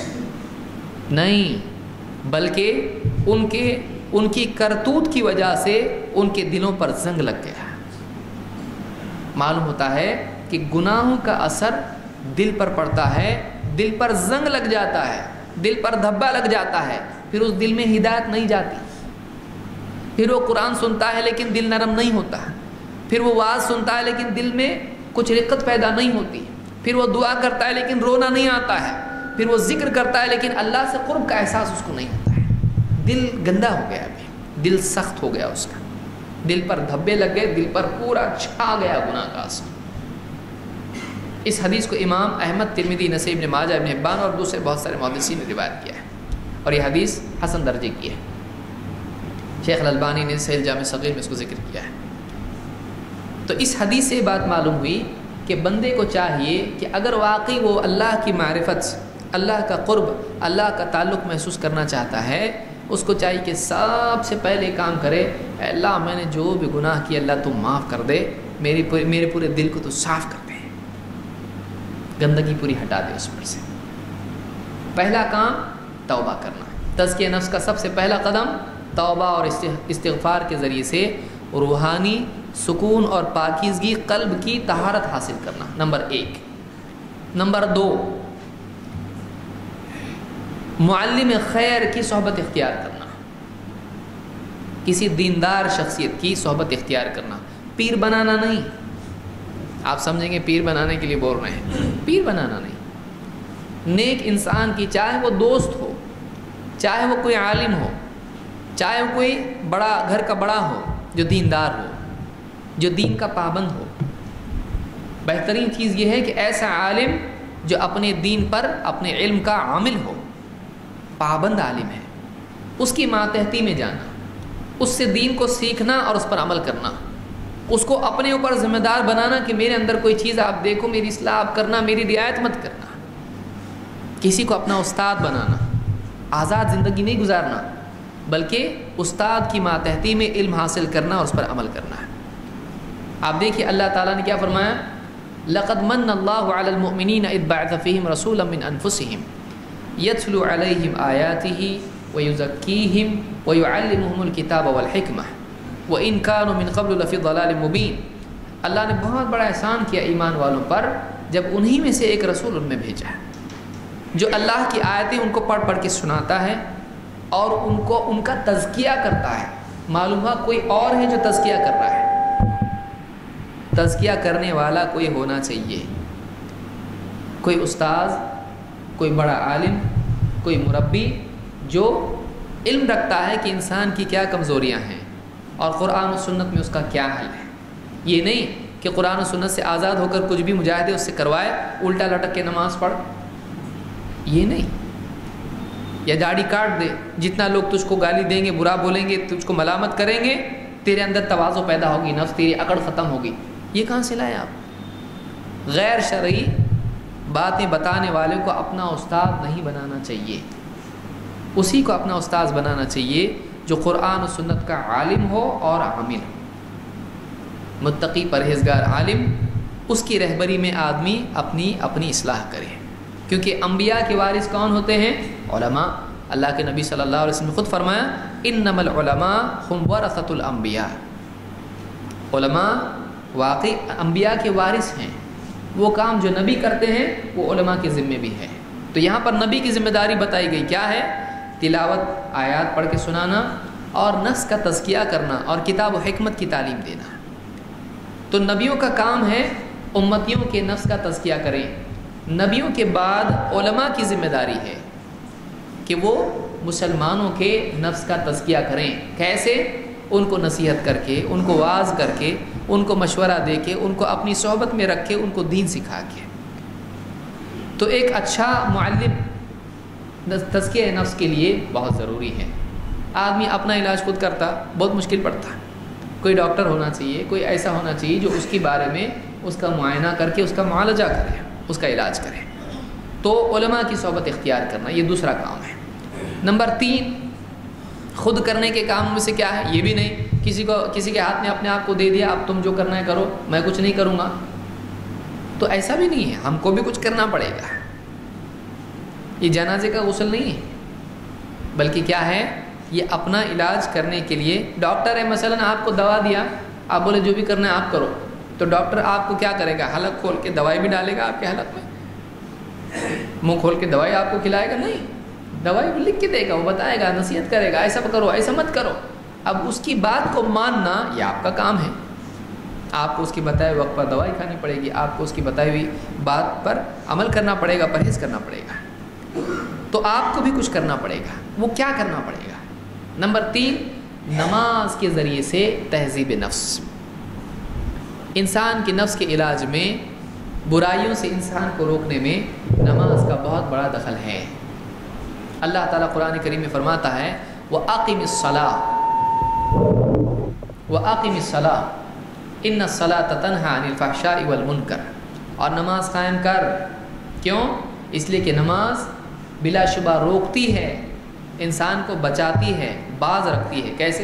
نہیں، بلکہ ان کے ان کی کرتوت کی وجہ سے ان کے دلوں پر زنگ لگ گیا. معلوم ہوتا ہے کہ گناہوں کا اثر دل پر پڑتا ہے، دل پر زنگ لگ جاتا ہے، دل پر دھبا لگ جاتا ہے، پھر اس دل میں ہدایت نہیں جاتی. پھر وہ قرآن سنتا ہے لیکن دل نرم نہیں ہوتا، پھر وہ واعظ سنتا ہے لیکن دل میں کچھ رقت پیدا نہیں ہوتی، پھر وہ دعا کرتا ہے لیکن رونا نہیں آتا ہے، پھر وہ ذکر کرتا ہے لیکن اللہ سے قرب کا احساس اس کو نہیں ہوتا ہے. دل گندا ہو گیا، ابھی دل سخت ہو گیا، اس کا دل پر دھبے لگ گئے، دل پر پورا چھا گیا گناہ کا اثر. اس حدیث کو امام احمد، ترمذی، نسائی، ابن ماجہ، ابن حبان اور دوسرے بہت سارے محدثین نے روایت کیا ہے، اور یہ حدیث حسن درجے کی ہے. شیخ الالبانی نے صحیح جامع صغیر میں اس کو ذکر کیا ہے. تو اس حدیث سے یہ بات معلوم ہوئی کہ بندے کو چاہیے کہ اگر واقعی وہ اللہ کی معرفت، اللہ کا قرب، اللہ کا تعلق محسوس کرنا چاہتا ہے، اس کو چاہیے کہ سب سے پہلے کام کرے، اے اللہ میں نے جو بھی گناہ کیا اللہ تو معاف کر دے، میری میرے پورے دل کو تو صاف کر دے، گندگی پوری ہٹا دے اس پر سے. پہلا کام توبہ کرنا. تزکیہ نفس کا سب سے پہلا قدم توبہ اور استغفار کے ذریعے سے روحانی سکون اور پاکیزگی، قلب کی طہارت حاصل کرنا، نمبر ایک. نمبر دو، معلم خیر کی صحبت اختیار کرنا، کسی دیندار شخصیت کی صحبت اختیار کرنا. پیر بنانا نہیں، آپ سمجھیں گے پیر بنانے کے لیے بول رہے ہیں، پیر بنانا نہیں. نیک انسان کی، چاہے وہ دوست ہو، چاہے وہ کوئی عالم ہو، چاہے وہ کوئی بڑا گھر کا بڑا ہو جو دیندار ہو، جو دین کا پابند ہو. بہترین چیز یہ ہے کہ ایسا عالم جو اپنے دین پر، اپنے علم کا عامل ہو، پابند عالم ہے، اس کی ماتحتی میں جانا، اس سے دین کو سیکھنا اور اس پر عمل کرنا، اس کو اپنے اوپر ذمہ دار بنانا کہ میرے اندر کوئی چیز آپ دیکھو، میری اصلاح آپ کرنا، میری رعایت مت کرنا. کسی کو اپنا استاد بنانا، آزاد زندگی نہیں گزارنا، بلکہ استاد کی ماتحتی میں علم حاصل کرنا اور اس پر عمل کرنا ہے. آپ دیکھیے اللہ تعالیٰ نے کیا فرمایا، لَقَدْ مَنَّ اللَّهُ عَلَى الْمُؤْمِنِينَ إِذْ بَعَثَ فِيهِمْ رَسُولًا مِّنْ أَنفُسِهِمْ يَتْلُو عَلَيْهِمْ آيَاتِهِ وَيُزَكِّيهِمْ وَيُعَلِّمُهُمُ الْكِتَابَ وَالْحِكْمَةَ وَإِنْ كَانُوا مِنْ قَبْلُ لَفِي ضَلَالٍ مُبِينٍ. اللہ نے بہت بڑا احسان کیا ایمان والوں پر جب انہی میں سے ایک رسول ان میں بھیجا جو اللہ کی آیتیں ان کو پڑھ پڑھ کے سناتا ہے اور ان کو ان کا تزکیہ کرتا ہے. معلوم ہوا کوئی اور ہے جو تزکیہ کر رہا ہے. تزکیہ کرنے والا کوئی ہونا چاہیے، کوئی استاذ، کوئی بڑا عالم، کوئی مربی جو علم رکھتا ہے کہ انسان کی کیا کمزوریاں ہیں اور قرآن و سنت میں اس کا کیا حل ہے. یہ نہیں کہ قرآن و سنت سے آزاد ہو کر کچھ بھی مجاہدے اس سے کروائے، الٹا لٹک کے نماز پڑھ، یہ نہیں. یا داڑھی کاٹ دے، جتنا لوگ تجھ کو گالی دیں گے، برا بولیں گے، تجھ کو ملامت کریں گے، تیرے اندر تواضع پیدا ہوگی، نفس تیری اکڑ ختم ہوگی. یہ کہاں سے لائے آپ؟ غیر شرعی باتیں بتانے والے کو اپنا استاد نہیں بنانا چاہیے. اسی کو اپنا استاذ بنانا چاہیے جو قرآن و سنت کا عالم ہو اور عامل ہو، متقی پرہیزگار عالم. اس کی رہبری میں آدمی اپنی اپنی اصلاح کرے، کیونکہ انبیاء کے وارث کون ہوتے ہیں؟ علماء. اللہ کے نبی صلی اللہ علیہ وسلم نے خود فرمایا انما العلماء هم ورثۃ الانبیاء. علماء واقعی انبیاء کے وارث ہیں. وہ کام جو نبی کرتے ہیں وہ علماء کے ذمے بھی ہے. تو یہاں پر نبی کی ذمہ داری بتائی گئی، کیا ہے؟ تلاوت، آیات پڑھ کے سنانا اور نفس کا تزکیہ کرنا اور کتاب و حکمت کی تعلیم دینا. تو نبیوں کا کام ہے امتیوں کے نفس کا تزکیہ کریں. نبیوں کے بعد علماء کی ذمہ داری ہے کہ وہ مسلمانوں کے نفس کا تزکیہ کریں. کیسے؟ ان کو نصیحت کر کے، ان کو واعظ کر کے، ان کو مشورہ دے کے، ان کو اپنی صحبت میں رکھ کے، ان کو دین سکھا کے. تو ایک اچھا معلم تزکیہ نفس کے لیے بہت ضروری ہے. آدمی اپنا علاج خود کرتا بہت مشکل پڑتا ہے. کوئی ڈاکٹر ہونا چاہیے، کوئی ایسا ہونا چاہیے جو اس کے بارے میں اس کا معائنہ کر کے اس کا معالجہ کرے، اس کا علاج کرے. تو علماء کی صحبت اختیار کرنا یہ دوسرا کام ہے. نمبر تین، خود کرنے کے کاموں میں سے کیا ہے؟ یہ بھی نہیں کسی کو کسی کے ہاتھ میں اپنے آپ کو دے دیا، اب تم جو کرنا ہے کرو، میں کچھ نہیں کروں گا، تو ایسا بھی نہیں ہے، ہم کو بھی کچھ کرنا پڑے گا۔ یہ جنازے کا غسل نہیں ہے، بلکہ کیا ہے، یہ اپنا علاج کرنے کے لیے ڈاکٹر ہے مثلاً آپ کو دوا دیا، آپ بولے جو بھی کرنا ہے آپ کرو، تو ڈاکٹر آپ کو کیا کرے گا، حلق کھول کے دوائی بھی ڈالے گا آپ کے حلق میں، منہ کھول کے دوائی آپ کو کھلائے گا نہیں، دوائی بھی لکھ کے دے گا، وہ بتائے گا، نصیحت کرے گا، ایسا کرو ایسا مت کرو۔ اب اس کی بات کو ماننا یہ آپ کا کام ہے، آپ کو اس کی بتائے ہوئے وقت پر دوائی کھانی پڑے گی، آپ کو اس کی بتائی ہوئی بات پر عمل کرنا پڑے گا، پرہیز کرنا پڑے گا، تو آپ کو بھی کچھ کرنا پڑے گا۔ وہ کیا کرنا پڑے گا؟ نمبر تین، نماز کے ذریعے سے تہذیب نفس، انسان کے نفس کے علاج میں، برائیوں سے انسان کو روکنے میں نماز کا بہت بڑا دخل ہے۔ اللہ تعالیٰ قرآن کریم میں فرماتا ہے وَأَقِمِ الصَّلَاةَ وَأَقِمِ الصَّلَاةَ إِنَّ الصَّلَاةَ تَنْهَى عَنِ الْفَحْشَاءِ وَالْمُنْكَرِ، اور نماز قائم کر، کیوں؟ اس لیے کہ نماز بلا شبہ روکتی ہے، انسان کو بچاتی ہے، باز رکھتی ہے۔ کیسے؟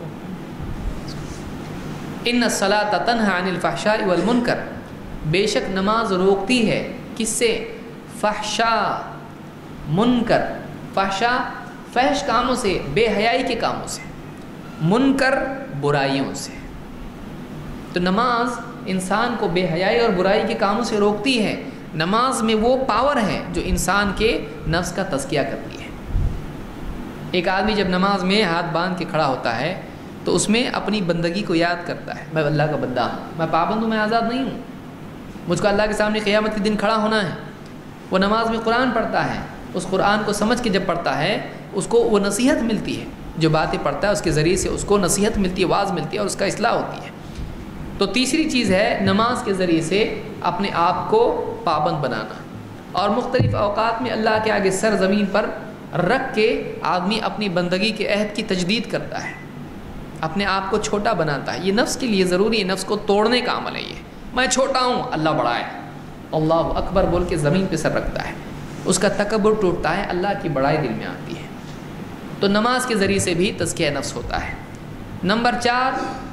ان الصلاۃ تنہی عن الفحشاء والمنکر، بے شک نماز روکتی ہے کس سے؟ فحشاء، منکر، فحشاء فحش کاموں سے، بے حیائی کے کاموں سے، منکر برائیوں سے۔ تو نماز انسان کو بے حیائی اور برائی کے کاموں سے روکتی ہے۔ نماز میں وہ پاور ہے جو انسان کے نفس کا تزکیہ کرتی ہے۔ ایک آدمی جب نماز میں ہاتھ باندھ کے کھڑا ہوتا ہے تو اس میں اپنی بندگی کو یاد کرتا ہے، میں اللہ کا بندہ ہوں، میں پابند ہوں، میں آزاد نہیں ہوں، مجھ کو اللہ کے سامنے قیامت کے دن کھڑا ہونا ہے۔ وہ نماز میں قرآن پڑھتا ہے، اس قرآن کو سمجھ کے جب پڑھتا ہے اس کو وہ نصیحت ملتی ہے، جو باتیں پڑھتا ہے اس کے ذریعے سے اس کو نصیحت ملتی ہے، واعظ ملتی ہے اور اس کا اصلاح ہوتی ہے۔ تو تیسری چیز ہے نماز کے ذریعے سے اپنے آپ کو پابند بنانا، اور مختلف اوقات میں اللہ کے آگے سر زمین پر رکھ کے آدمی اپنی بندگی کے عہد کی تجدید کرتا ہے، اپنے آپ کو چھوٹا بناتا ہے۔ یہ نفس کے لیے ضروری ہے، نفس کو توڑنے کا عمل ہے یہ۔ میں چھوٹا ہوں، اللہ بڑا ہے، اللہ اکبر بول کے زمین پہ سر رکھتا ہے، اس کا تکبر ٹوٹتا ہے، اللہ کی بڑائی دل میں آتی ہے۔ تو نماز کے ذریعے سے بھی تزکیہ نفس ہوتا ہے۔ نمبر چار،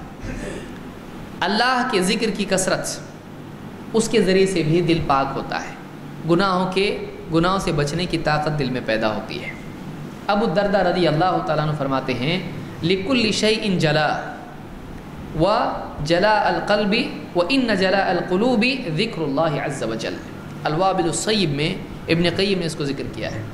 اللہ کے ذکر کی کثرت، اس کے ذریعے سے بھی دل پاک ہوتا ہے، گناہوں کے گناہوں سے بچنے کی طاقت دل میں پیدا ہوتی ہے۔ ابو الدرداء رضی اللہ تعالیٰ عنہ فرماتے ہیں لِكُلِّ شَيْءٍ جَلَا وَجَلَاءَ الْقَلْبِ وَإِنَّ جَلَاءَ الْقُلُوبِ ذِكْرُ اللَّهِ عَزَّ وَجَلَّ۔ الوابل الصیب میں ابن قیم نے اس کو ذکر کیا ہے۔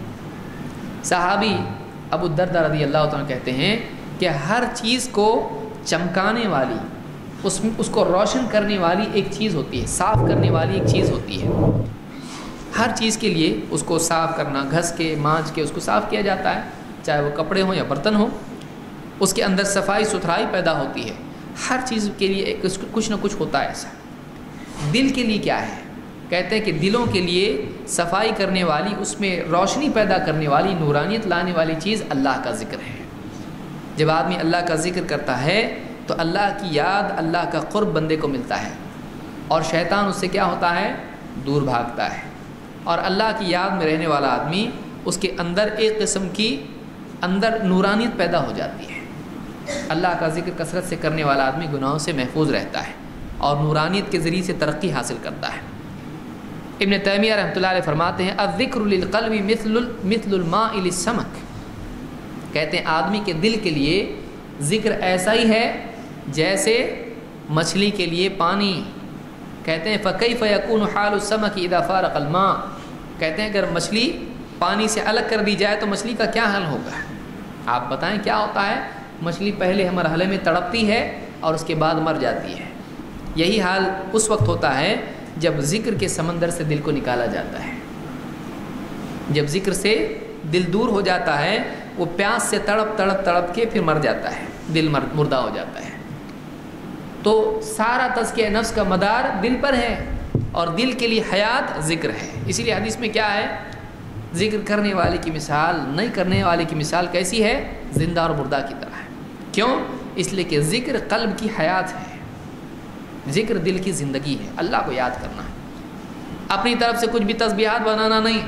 صحابی ابو الدرداء رضی اللہ تعالیٰ کہتے ہیں کہ ہر چیز کو چمکانے والی، اس اس کو روشن کرنے والی ایک چیز ہوتی ہے، صاف کرنے والی ایک چیز ہوتی ہے۔ ہر چیز کے لیے اس کو صاف کرنا، گھس کے مانج کے اس کو صاف کیا جاتا ہے، چاہے وہ کپڑے ہوں یا برتن ہوں، اس کے اندر صفائی ستھرائی پیدا ہوتی ہے۔ ہر چیز کے لیے ایک کچھ نہ کچھ ہوتا ہے ایسا۔ دل کے لیے کیا ہے؟ کہتے ہیں کہ دلوں کے لیے صفائی کرنے والی، اس میں روشنی پیدا کرنے والی، نورانیت لانے والی چیز اللہ کا ذکر ہے۔ جب آدمی اللہ کا ذکر کرتا ہے تو اللہ کی یاد، اللہ کا قرب بندے کو ملتا ہے، اور شیطان اس سے کیا ہوتا ہے؟ دور بھاگتا ہے۔ اور اللہ کی یاد میں رہنے والا آدمی، اس کے اندر ایک قسم کی اندر نورانیت پیدا ہو جاتی ہے۔ اللہ کا ذکر کثرت سے کرنے والا آدمی گناہوں سے محفوظ رہتا ہے اور نورانیت کے ذریعے سے ترقی حاصل کرتا ہے۔ ابن تیمیہ رحمۃ اللہ علیہ فرماتے ہیں الذکر للقلب مثل مثل الماء للسمک، کہتے ہیں آدمی کے دل کے لیے ذکر ایسا ہی ہے جیسے مچھلی کے لیے پانی۔ کہتے ہیں فکیف یکون حال السمک اذا فارق الماء، کہتے ہیں اگر مچھلی پانی سے الگ کر دی جائے تو مچھلی کا کیا حال ہوگا؟ آپ بتائیں کیا ہوتا ہے؟ مچھلی پہلے مرحلے میں تڑپتی ہے اور اس کے بعد مر جاتی ہے۔ یہی حال اس وقت ہوتا ہے جب ذکر کے سمندر سے دل کو نکالا جاتا ہے، جب ذکر سے دل دور ہو جاتا ہے، وہ پیاس سے تڑپ تڑپ تڑپ کے پھر مر جاتا ہے، دل مردہ ہو جاتا ہے۔ تو سارا تزکیہ نفس کا مدار دل پر ہے، اور دل کے لیے حیات ذکر ہے۔ اسی لیے حدیث میں کیا ہے؟ ذکر کرنے والے کی مثال نہیں کرنے والے کی مثال کیسی ہے؟ زندہ اور مردہ کی طرح ہے۔ کیوں؟ اس لیے کہ ذکر قلب کی حیات ہے، ذکر دل کی زندگی ہے، اللہ کو یاد کرنا ہے۔ اپنی طرف سے کچھ بھی تسبیحات بنانا نہیں،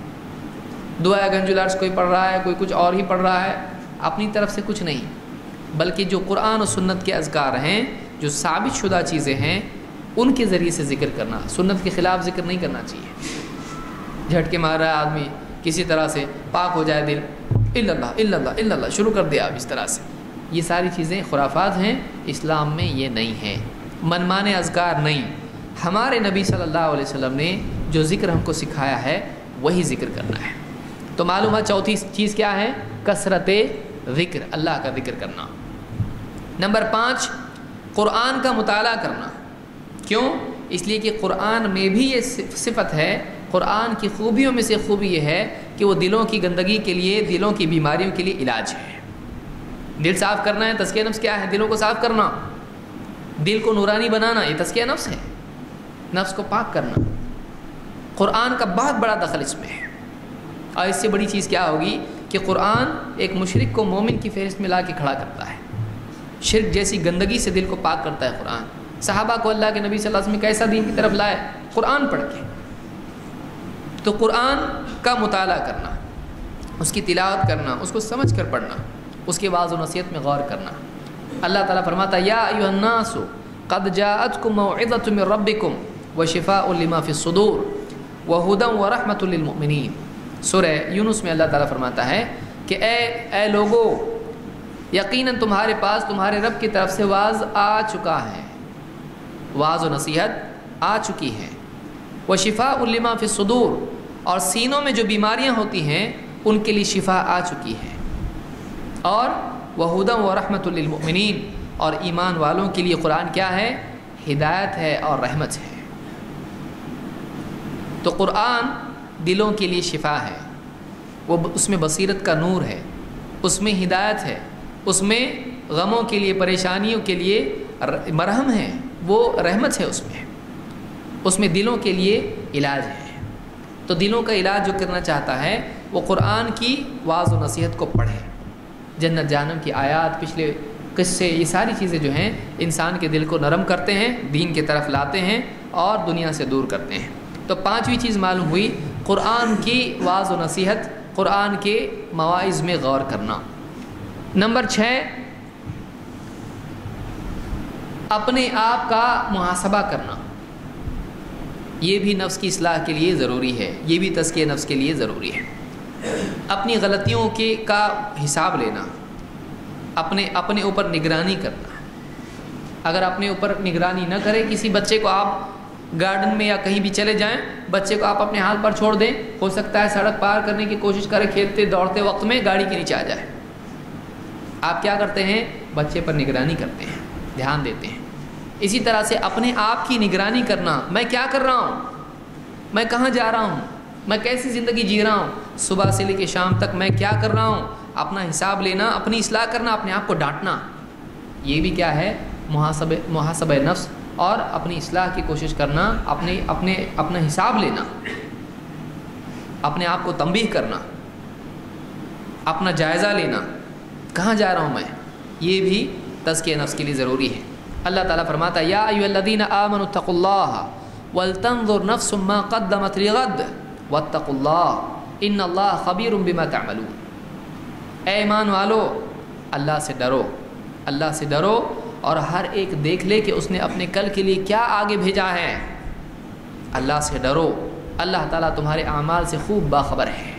دعائے گنج العرش کوئی پڑھ رہا ہے، کوئی کچھ اور ہی پڑھ رہا ہے، اپنی طرف سے کچھ نہیں۔ بلکہ جو قرآن و سنت کے اذکار ہیں، جو ثابت شدہ چیزیں ہیں، ان کے ذریعے سے ذکر کرنا، سنت کے خلاف ذکر نہیں کرنا چاہیے۔ جھٹکے مار رہا ہے آدمی کسی طرح سے، پاک ہو جائے دل، الا اللہ الا اللہ الا اللہ شروع کر دیا اب اس طرح سے، یہ ساری چیزیں خرافات ہیں، اسلام میں یہ نہیں ہے، منمانے اذکار نہیں۔ ہمارے نبی صلی اللہ علیہ وسلم نے جو ذکر ہم کو سکھایا ہے وہی ذکر کرنا ہے۔ تو معلوم ہے چوتھی چیز کیا ہے؟ کثرت ذکر، اللہ کا ذکر کرنا۔ نمبر پانچ، قرآن کا مطالعہ کرنا۔ کیوں؟ اس لیے کہ قرآن میں بھی یہ صفت ہے، قرآن کی خوبیوں میں سے خوبی یہ ہے کہ وہ دلوں کی گندگی کے لیے، دلوں کی بیماریوں کے لیے علاج ہے۔ دل صاف کرنا ہے، تزکیہ نفس کیا ہے؟ دلوں کو صاف کرنا، دل کو نورانی بنانا، یہ تزکیہ نفس ہے، نفس کو پاک کرنا۔ قرآن کا بہت بڑا دخل اس میں ہے۔ اور اس سے بڑی چیز کیا ہوگی کہ قرآن ایک مشرک کو مومن کی فہرست میں لا کے کھڑا کرتا ہے، شرک جیسی گندگی سے دل کو پاک کرتا ہے قرآن۔ صحابہ کو اللہ کے نبی صلی اللہ علیہ وسلم کیسا دین کی طرف لائے؟ قرآن پڑھ کے۔ تو قرآن کا مطالعہ کرنا، اس کی تلاوت کرنا، اس کو سمجھ کر پڑھنا، اس کے واعظ و نصیحت میں غور کرنا۔ اللہ تعالیٰ فرماتا ہے یا ایھا الناس قد جاءتکم موعظۃ من ربکم وشفاء لما فی الصدور وہدی ورحمۃ للمؤمنین۔ سورہ یونس میں اللہ تعالیٰ فرماتا ہے کہ اے اے لوگو، یقیناً تمہارے پاس تمہارے رب کی طرف سے واعظ آ چکا ہے، واعظ و نصیحت آ چکی ہے۔ وشفاء لما فی الصدور، اور سینوں میں جو بیماریاں ہوتی ہیں ان کے لیے شفا آ چکی ہے۔ اور وہدی ورحمۃ للمؤمنین، اور ایمان والوں کے لیے قرآن کیا ہے؟ ہدایت ہے اور رحمت ہے۔ تو قرآن دلوں کے لیے شفا ہے، وہ اس میں بصیرت کا نور ہے، اس میں ہدایت ہے، اس میں غموں کے لیے، پریشانیوں کے لیے مرہم ہے، وہ رحمت ہے، اس میں اس میں دلوں کے لیے علاج ہے۔ تو دلوں کا علاج جو کرنا چاہتا ہے وہ قرآن کی واعظ و نصیحت کو پڑھے۔ جنت جہنم کی آیات، پچھلے قصے، یہ ساری چیزیں جو ہیں انسان کے دل کو نرم کرتے ہیں، دین کی طرف لاتے ہیں اور دنیا سے دور کرتے ہیں۔ تو پانچویں چیز معلوم ہوئی، قرآن کی واعظ و نصیحت، قرآن کے مواعظ میں غور کرنا۔ نمبر چھ، اپنے آپ کا محاسبہ کرنا۔ یہ بھی نفس کی اصلاح کے لیے ضروری ہے، یہ بھی تزکیہ نفس کے لیے ضروری ہے۔ اپنی غلطیوں کے کا حساب لینا، اپنے اپنے اوپر نگرانی کرنا۔ اگر اپنے اوپر نگرانی نہ کرے، کسی بچے کو آپ گارڈن میں یا کہیں بھی چلے جائیں، بچے کو آپ اپنے حال پر چھوڑ دیں، ہو سکتا ہے سڑک پار کرنے کی کوشش کرے، کھیلتے دوڑتے وقت میں گاڑی کے نیچے آ جائے۔ آپ کیا کرتے ہیں؟ بچے پر نگرانی کرتے ہیں، دھیان دیتے ہیں۔ اسی طرح سے اپنے آپ کی نگرانی کرنا، میں کیا کر رہا ہوں، میں کہاں جا رہا ہوں، میں کیسی زندگی جی رہا ہوں، صبح سے لے کے شام تک میں کیا کر رہا ہوں، اپنا حساب لینا، اپنی اصلاح کرنا، اپنے آپ کو ڈانٹنا۔ یہ بھی کیا ہے؟ محاسبہ محاسبہ نفس، اور اپنی اصلاح کی کوشش کرنا، اپنے اپنے اپنا حساب لینا، اپنے آپ کو تنبیہ کرنا، اپنا جائزہ لینا، کہاں جا رہا ہوں میں، یہ بھی تزکیہ نفس کے لیے ضروری ہے۔ اللہ تعالیٰ فرماتا ہے یا ایھا الذین آمنوا اتقوا اللہ ولتنظر نفس ما قدمت لغد واتقوا اللہ ان اللہ خبیر بما تعملون۔ اے ایمان والو، اللہ سے ڈرو، اللہ سے ڈرو، اور ہر ایک دیکھ لے کہ اس نے اپنے کل کے لیے کیا آگے بھیجا ہے۔ اللہ سے ڈرو، اللہ تعالیٰ تمہارے اعمال سے خوب باخبر ہے۔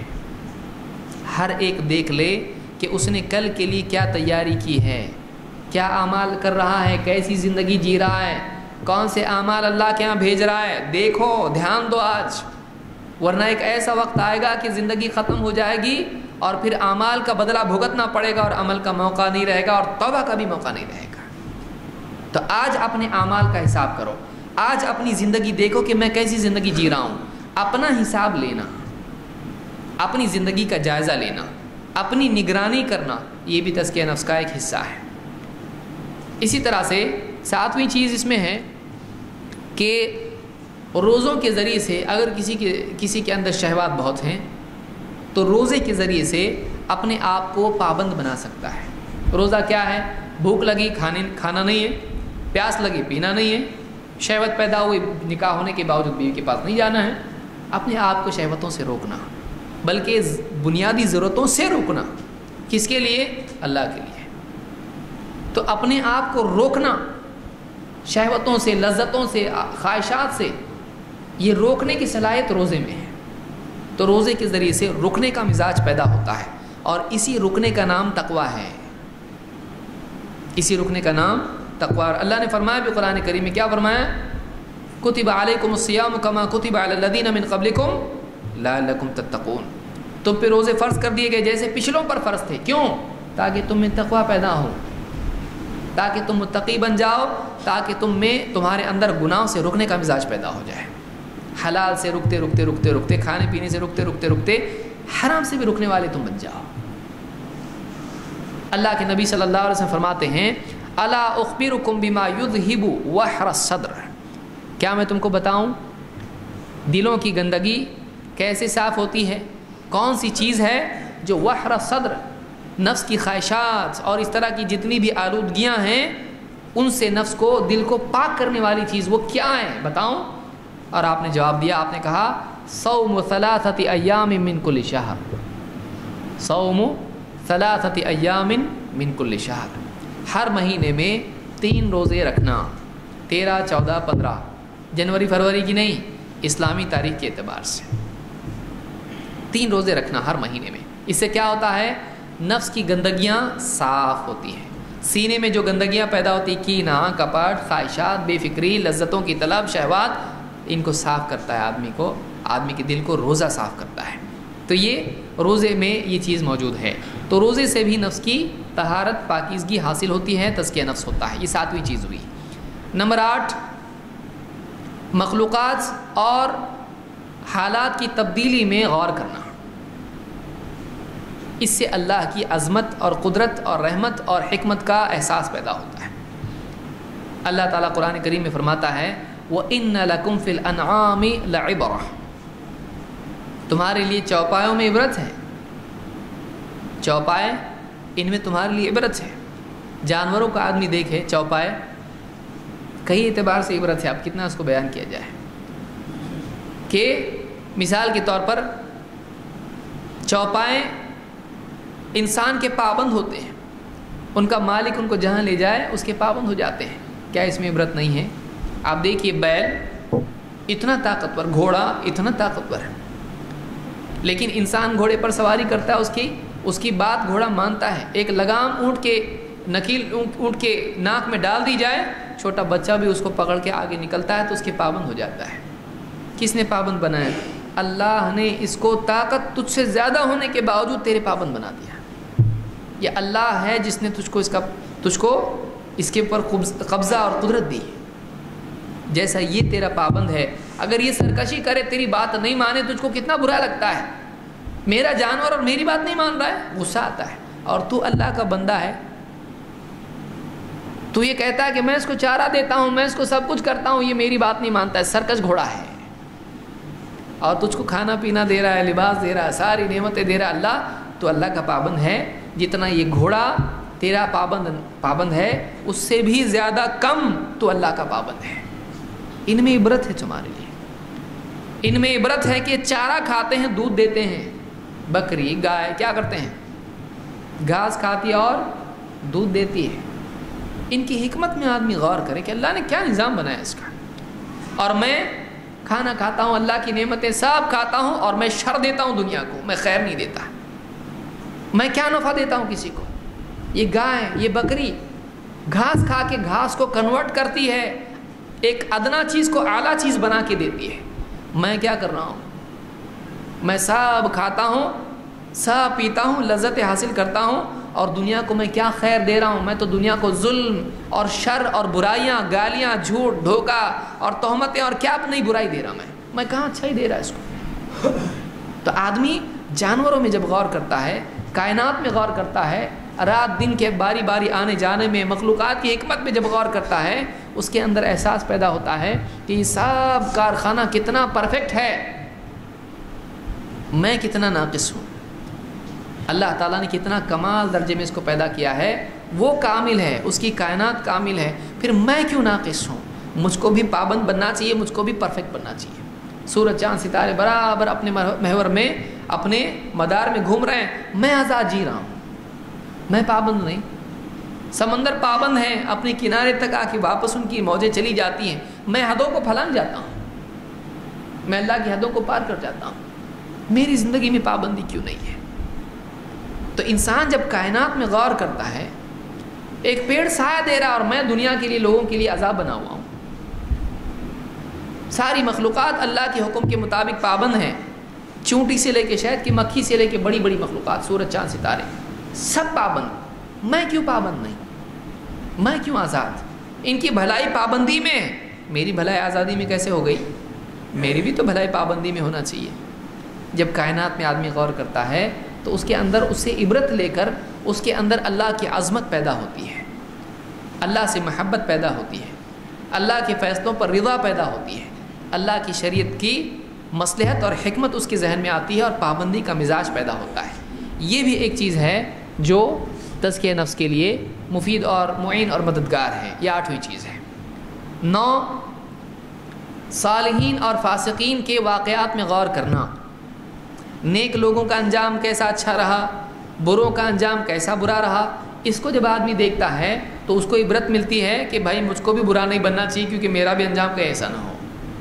ہر ایک دیکھ لے کہ اس نے کل کے لیے کیا تیاری کی ہے، کیا اعمال کر رہا ہے، کیسی زندگی جی رہا ہے، کون سے اعمال اللہ کے ہاں بھیج رہا ہے۔ دیکھو، دھیان دو آج، ورنہ ایک ایسا وقت آئے گا کہ زندگی ختم ہو جائے گی اور پھر اعمال کا بدلہ بھگتنا پڑے گا، اور عمل کا موقع نہیں رہے گا، اور توبہ کا بھی موقع نہیں رہے گا۔ تو آج اپنے اعمال کا حساب کرو، آج اپنی زندگی دیکھو کہ میں کیسی زندگی جی رہا ہوں، اپنا حساب لینا، اپنی زندگی کا جائزہ لینا، اپنی نگرانی کرنا، یہ بھی تزکیہ نفس کا ایک حصہ ہے۔ اسی طرح سے ساتویں چیز اس میں ہے کہ روزوں کے ذریعے سے اگر کسی کے کسی کے اندر شہوات بہت ہیں تو روزے کے ذریعے سے اپنے آپ کو پابند بنا سکتا ہے۔ روزہ کیا ہے؟ بھوک لگی، کھانے کھانا نہیں ہے، پیاس لگی، پینا نہیں ہے، شہوت پیدا ہوئی، نکاح ہونے کے باوجود بیوی کے پاس نہیں جانا ہے۔ اپنے آپ کو شہوتوں سے روکنا، بلکہ بنیادی ضرورتوں سے روکنا۔ کس کے لیے؟ اللہ کے لیے۔ تو اپنے آپ کو روکنا شہوتوں سے، لذتوں سے، خواہشات سے، یہ روکنے کی صلاحیت روزے میں ہے. تو روزے کے ذریعے سے رکنے کا مزاج پیدا ہوتا ہے، اور اسی رکنے کا نام تقویٰ ہے. اسی رکنے کا نام تقویٰ. اللہ نے فرمایا بھی قرآن کریم میں، کیا فرمایا؟ کتب علیکم الصیام کما کتب علی الذین من قبلکم لعلکم تتقون. تم پہ روزے فرض کر دیے گئے جیسے پچھلوں پر فرض تھے. کیوں؟ تاکہ تم میں تقویٰ پیدا ہو، تاکہ تم متقی بن جاؤ، تاکہ تم میں تمہارے اندر گناہوں سے رکنے کا مزاج پیدا ہو جائے. حلال سے رکتے رکتے رکتے رکتے کھانے پینے سے رکتے رکتے رکتے حرام سے بھی رکنے والے تم بن جاؤ. اللہ کے نبی صلی اللہ علیہ وسلم فرماتے ہیں، الا اخبرکم بما یذہب وحر الصدر. کیا میں تم کو بتاؤں دلوں کی گندگی کیسے صاف ہوتی ہے؟ کون سی چیز ہے جو وحر الصدر، نفس کی خواہشات اور اس طرح کی جتنی بھی آلودگیاں ہیں ان سے نفس کو، دل کو پاک کرنے والی چیز وہ کیا ہے بتاؤں؟ اور آپ نے جواب دیا، آپ نے کہا صوم ثلاثۃ ایام من کل شہر. صوم ثلاثۃ ایام من کل شہر. ہر مہینے میں تین روزے رکھنا، تیرہ، چودہ، پندرہ، جنوری فروری کی نہیں، اسلامی تاریخ کے اعتبار سے تین روزے رکھنا ہر مہینے میں. اس سے کیا ہوتا ہے؟ نفس کی گندگیاں صاف ہوتی ہیں. سینے میں جو گندگیاں پیدا ہوتی، کینہ، کپٹ، خواہشات، بے فکری، لذتوں کی طلب، شہوات، ان کو صاف کرتا ہے آدمی کو، آدمی کے دل کو روزہ صاف کرتا ہے. تو یہ روزے میں یہ چیز موجود ہے. تو روزے سے بھی نفس کی طہارت، پاکیزگی حاصل ہوتی ہے، تزکیہ نفس ہوتا ہے. یہ ساتویں چیز ہوئی. نمبر آٹھ، مخلوقات اور حالات کی تبدیلی میں غور کرنا. اس سے اللہ کی عظمت اور قدرت اور رحمت اور حکمت کا احساس پیدا ہوتا ہے. اللہ تعالیٰ قرآن کریم میں فرماتا ہے، وَإِنَّ لَكُمْ فِي الْأَنْعَامِ لَعِبْرَةً. تمہارے لیے چوپایوں میں عبرت ہے. چوپائے ان میں تمہارے لیے عبرت ہے. جانوروں کا آدمی دیکھے چوپائے، کئی اعتبار سے عبرت ہے. اب کتنا اس کو بیان کیا جائے کہ مثال کے طور پر چوپائے انسان کے پابند ہوتے ہیں، ان کا مالک ان کو جہاں لے جائے اس کے پابند ہو جاتے ہیں. کیا اس میں عبرت نہیں ہے؟ آپ دیکھیے بیل اتنا طاقتور، گھوڑا اتنا طاقتور ہے، لیکن انسان گھوڑے پر سواری کرتا ہے، اس کی اس کی بات گھوڑا مانتا ہے. ایک لگام اونٹ کے نکیل اونٹ کے ناک میں ڈال دی جائے، چھوٹا بچہ بھی اس کو پکڑ کے آگے نکلتا ہے تو اس کے پابند ہو جاتا ہے. کس نے پابند بنایا؟ اللہ نے اس کو طاقت تجھ سے زیادہ ہونے کے باوجود تیرے پابند بنا دیا. یہ اللہ ہے جس نے تجھ کو اس کا تجھ کو اس کے اوپر قبضہ اور قدرت دی. جیسا یہ تیرا پابند ہے، اگر یہ سرکشی کرے، تیری بات نہیں مانے، تجھ کو کتنا برا لگتا ہے. میرا جانور اور میری بات نہیں مان رہا ہے، غصہ آتا ہے. اور تو اللہ کا بندہ ہے، تو یہ کہتا ہے کہ میں اس کو چارہ دیتا ہوں، میں اس کو سب کچھ کرتا ہوں، یہ میری بات نہیں مانتا ہے، سرکش گھوڑا ہے. اور تجھ کو کھانا پینا دے رہا ہے، لباس دے رہا ہے، ساری نعمتیں دے رہا ہے اللہ. تو اللہ کا پابند ہے. جتنا یہ گھوڑا تیرا پابند پابند ہے، اس سے بھی زیادہ کم تو اللہ کا پابند ہے. ان میں عبرت ہے تمہارے لیے. ان میں عبرت ہے کہ چارہ کھاتے ہیں، دودھ دیتے ہیں. بکری، گائے کیا کرتے ہیں؟ گھاس کھاتی ہے اور دودھ دیتی ہے. ان کی حکمت میں آدمی غور کرے کہ اللہ نے کیا نظام بنایا اس کا. اور میں کھانا کھاتا ہوں، اللہ کی نعمتیں سب کھاتا ہوں، اور میں شر دیتا ہوں دنیا کو، میں خیر نہیں دیتا. میں کیا نفع دیتا ہوں کسی کو؟ یہ گائے، یہ بکری گھاس کھا کے گھاس کو کنورٹ کرتی ہے، ایک ادنا چیز کو اعلیٰ چیز بنا کے دیتی ہے. میں کیا کر رہا ہوں؟ میں سب کھاتا ہوں، سب پیتا ہوں، لذت حاصل کرتا ہوں، اور دنیا کو میں کیا خیر دے رہا ہوں؟ میں تو دنیا کو ظلم اور شر اور برائیاں، گالیاں، جھوٹ، دھوکہ اور تہمتیں اور کیا نئی برائی دے رہا میں میں کہاں اچھا ہی دے رہا اس کو. تو آدمی جانوروں میں جب غور کرتا ہے، کائنات میں غور کرتا ہے، رات دن کے باری باری آنے جانے میں، مخلوقات کی حکمت میں جب غور کرتا ہے، اس کے اندر احساس پیدا ہوتا ہے کہ یہ سب کارخانہ کتنا پرفیکٹ ہے، میں کتنا ناقص ہوں. اللہ تعالیٰ نے کتنا کمال درجے میں اس کو پیدا کیا ہے. وہ کامل ہے، اس کی کائنات کامل ہے، پھر میں کیوں ناقص ہوں؟ مجھ کو بھی پابند بننا چاہیے، مجھ کو بھی پرفیکٹ بننا چاہیے. سورج چاند ستارے برابر اپنے محور میں، اپنے مدار میں گھوم رہے ہیں، میں آزاد جی رہا ہوں، میں پابند نہیں. سمندر پابند ہیں، اپنے کنارے تک آ کے واپس ان کی موجیں چلی جاتی ہیں، میں حدوں کو پھلانگ جاتا ہوں، میں اللہ کی حدوں کو پار کر جاتا ہوں، میری زندگی میں پابندی کیوں نہیں ہے؟ تو انسان جب کائنات میں غور کرتا ہے، ایک پیڑ سایہ دے رہا اور میں دنیا کے لیے لوگوں کے لیے عذاب بنا ہوا ہوں، ساری مخلوقات اللہ کے حکم کے مطابق پابند ہیں، چونٹی سے لے کے شہد کی مکھی سے لے کے بڑی بڑی مخلوقات، سورج چاند ستارے سب پابند، میں کیوں پابند نہیں؟ میں کیوں آزاد؟ ان کی بھلائی پابندی میں ہے، میری بھلائی آزادی میں کیسے ہو گئی؟ میری بھی تو بھلائی پابندی میں ہونا چاہیے۔ جب کائنات میں آدمی غور کرتا ہے تو اس کے اندر اس سے عبرت لے کر اس کے اندر اللہ کی عظمت پیدا ہوتی ہے، اللہ سے محبت پیدا ہوتی ہے، اللہ کے فیصلوں پر رضا پیدا ہوتی ہے، اللہ کی شریعت کی مصلحت اور حکمت اس کے ذہن میں آتی ہے اور پابندی کا مزاج پیدا ہوتا ہے۔ یہ بھی ایک چیز ہے جو تزکیہ نفس کے لیے مفید اور معین اور مددگار ہے۔ یہ آٹھویں چیز ہے۔ نو، صالحین اور فاسقین کے واقعات میں غور کرنا، نیک لوگوں کا انجام کیسا اچھا رہا، بروں کا انجام کیسا برا رہا، اس کو جب آدمی دیکھتا ہے تو اس کو عبرت ملتی ہے کہ بھائی مجھ کو بھی برا نہیں بننا چاہیے کیونکہ میرا بھی انجام کہیں ایسا نہ ہو۔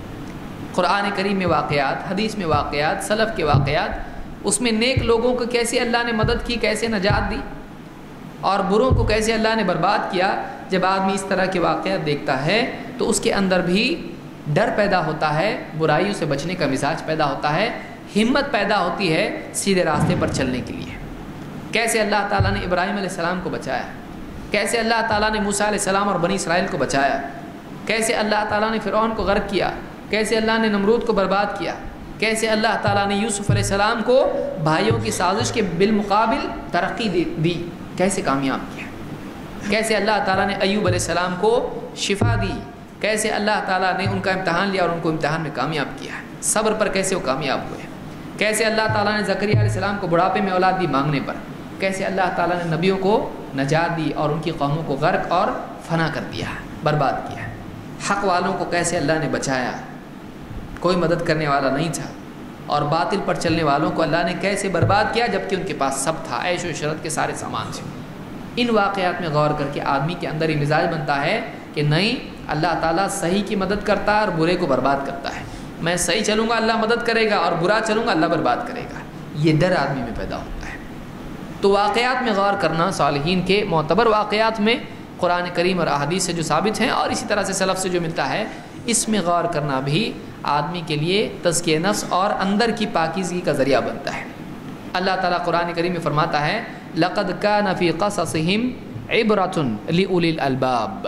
قرآن کریم میں واقعات، حدیث میں واقعات، سلف کے واقعات، اس میں نیک لوگوں کو کیسے اللہ نے مدد کی، کیسے نجات دی، اور بروں کو کیسے اللہ نے برباد کیا۔ جب آدمی اس طرح کے واقعات دیکھتا ہے تو اس کے اندر بھی ڈر پیدا ہوتا ہے، برائیوں سے بچنے کا مزاج پیدا ہوتا ہے، ہمت پیدا ہوتی ہے سیدھے راستے پر چلنے کے لیے۔ کیسے اللہ تعالیٰ نے ابراہیم علیہ السلام کو بچایا، کیسے اللہ تعالیٰ نے موسیٰ علیہ السلام اور بنی اسرائیل کو بچایا، کیسے اللہ تعالیٰ نے فرعون کو غرق کیا، کیسے اللہ نے نمرود کو برباد کیا، کیسے اللہ تعالیٰ نے یوسف علیہ السلام کو بھائیوں کی سازش کے بالمقابل ترقی دی، کیسے کامیاب کیا، کیسے اللہ تعالیٰ نے ایوب علیہ السلام کو شفا دی، کیسے اللہ تعالیٰ نے ان کا امتحان لیا اور ان کو امتحان میں کامیاب کیا، صبر پر کیسے وہ کامیاب ہوئے، کیسے اللہ تعالیٰ نے زکریا علیہ السلام کو بڑھاپے میں اولاد دی مانگنے پر، کیسے اللہ تعالیٰ نے نبیوں کو نجات دی اور ان کی قوموں کو غرق اور فنا کر دیا، برباد کیا، حق والوں کو کیسے اللہ نے بچایا، کوئی مدد کرنے والا نہیں تھا، اور باطل پر چلنے والوں کو اللہ نے کیسے برباد کیا جبکہ ان کے پاس سب تھا، عیش و عشرت کے سارے سامان تھے۔ ان واقعات میں غور کر کے آدمی کے اندر یہ مزاج بنتا ہے کہ نہیں، اللہ تعالیٰ صحیح کی مدد کرتا ہے اور برے کو برباد کرتا ہے، میں صحیح چلوں گا اللہ مدد کرے گا اور برا چلوں گا اللہ برباد کرے گا، یہ ڈر آدمی میں پیدا ہوتا ہے۔ تو واقعات میں غور کرنا، صالحین کے معتبر واقعات میں قرآن کریم اور احادیث سے جو ثابت ہیں اور اسی طرح سے سلف سے جو ملتا ہے، اس میں غور کرنا بھی آدمی کے لیے تزکیہ نفس اور اندر کی پاکیزگی کا ذریعہ بنتا ہے۔ اللہ تعالیٰ قرآن کریم میں فرماتا ہے لَقَدْ كَانَ فِي قَصَصِهِمْ عِبْرَةٌ لِأُولِي الْأَلْبَابِ۔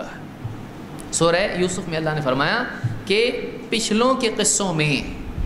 سورہ یوسف میں اللہ نے فرمایا کہ پچھلوں کے قصوں میں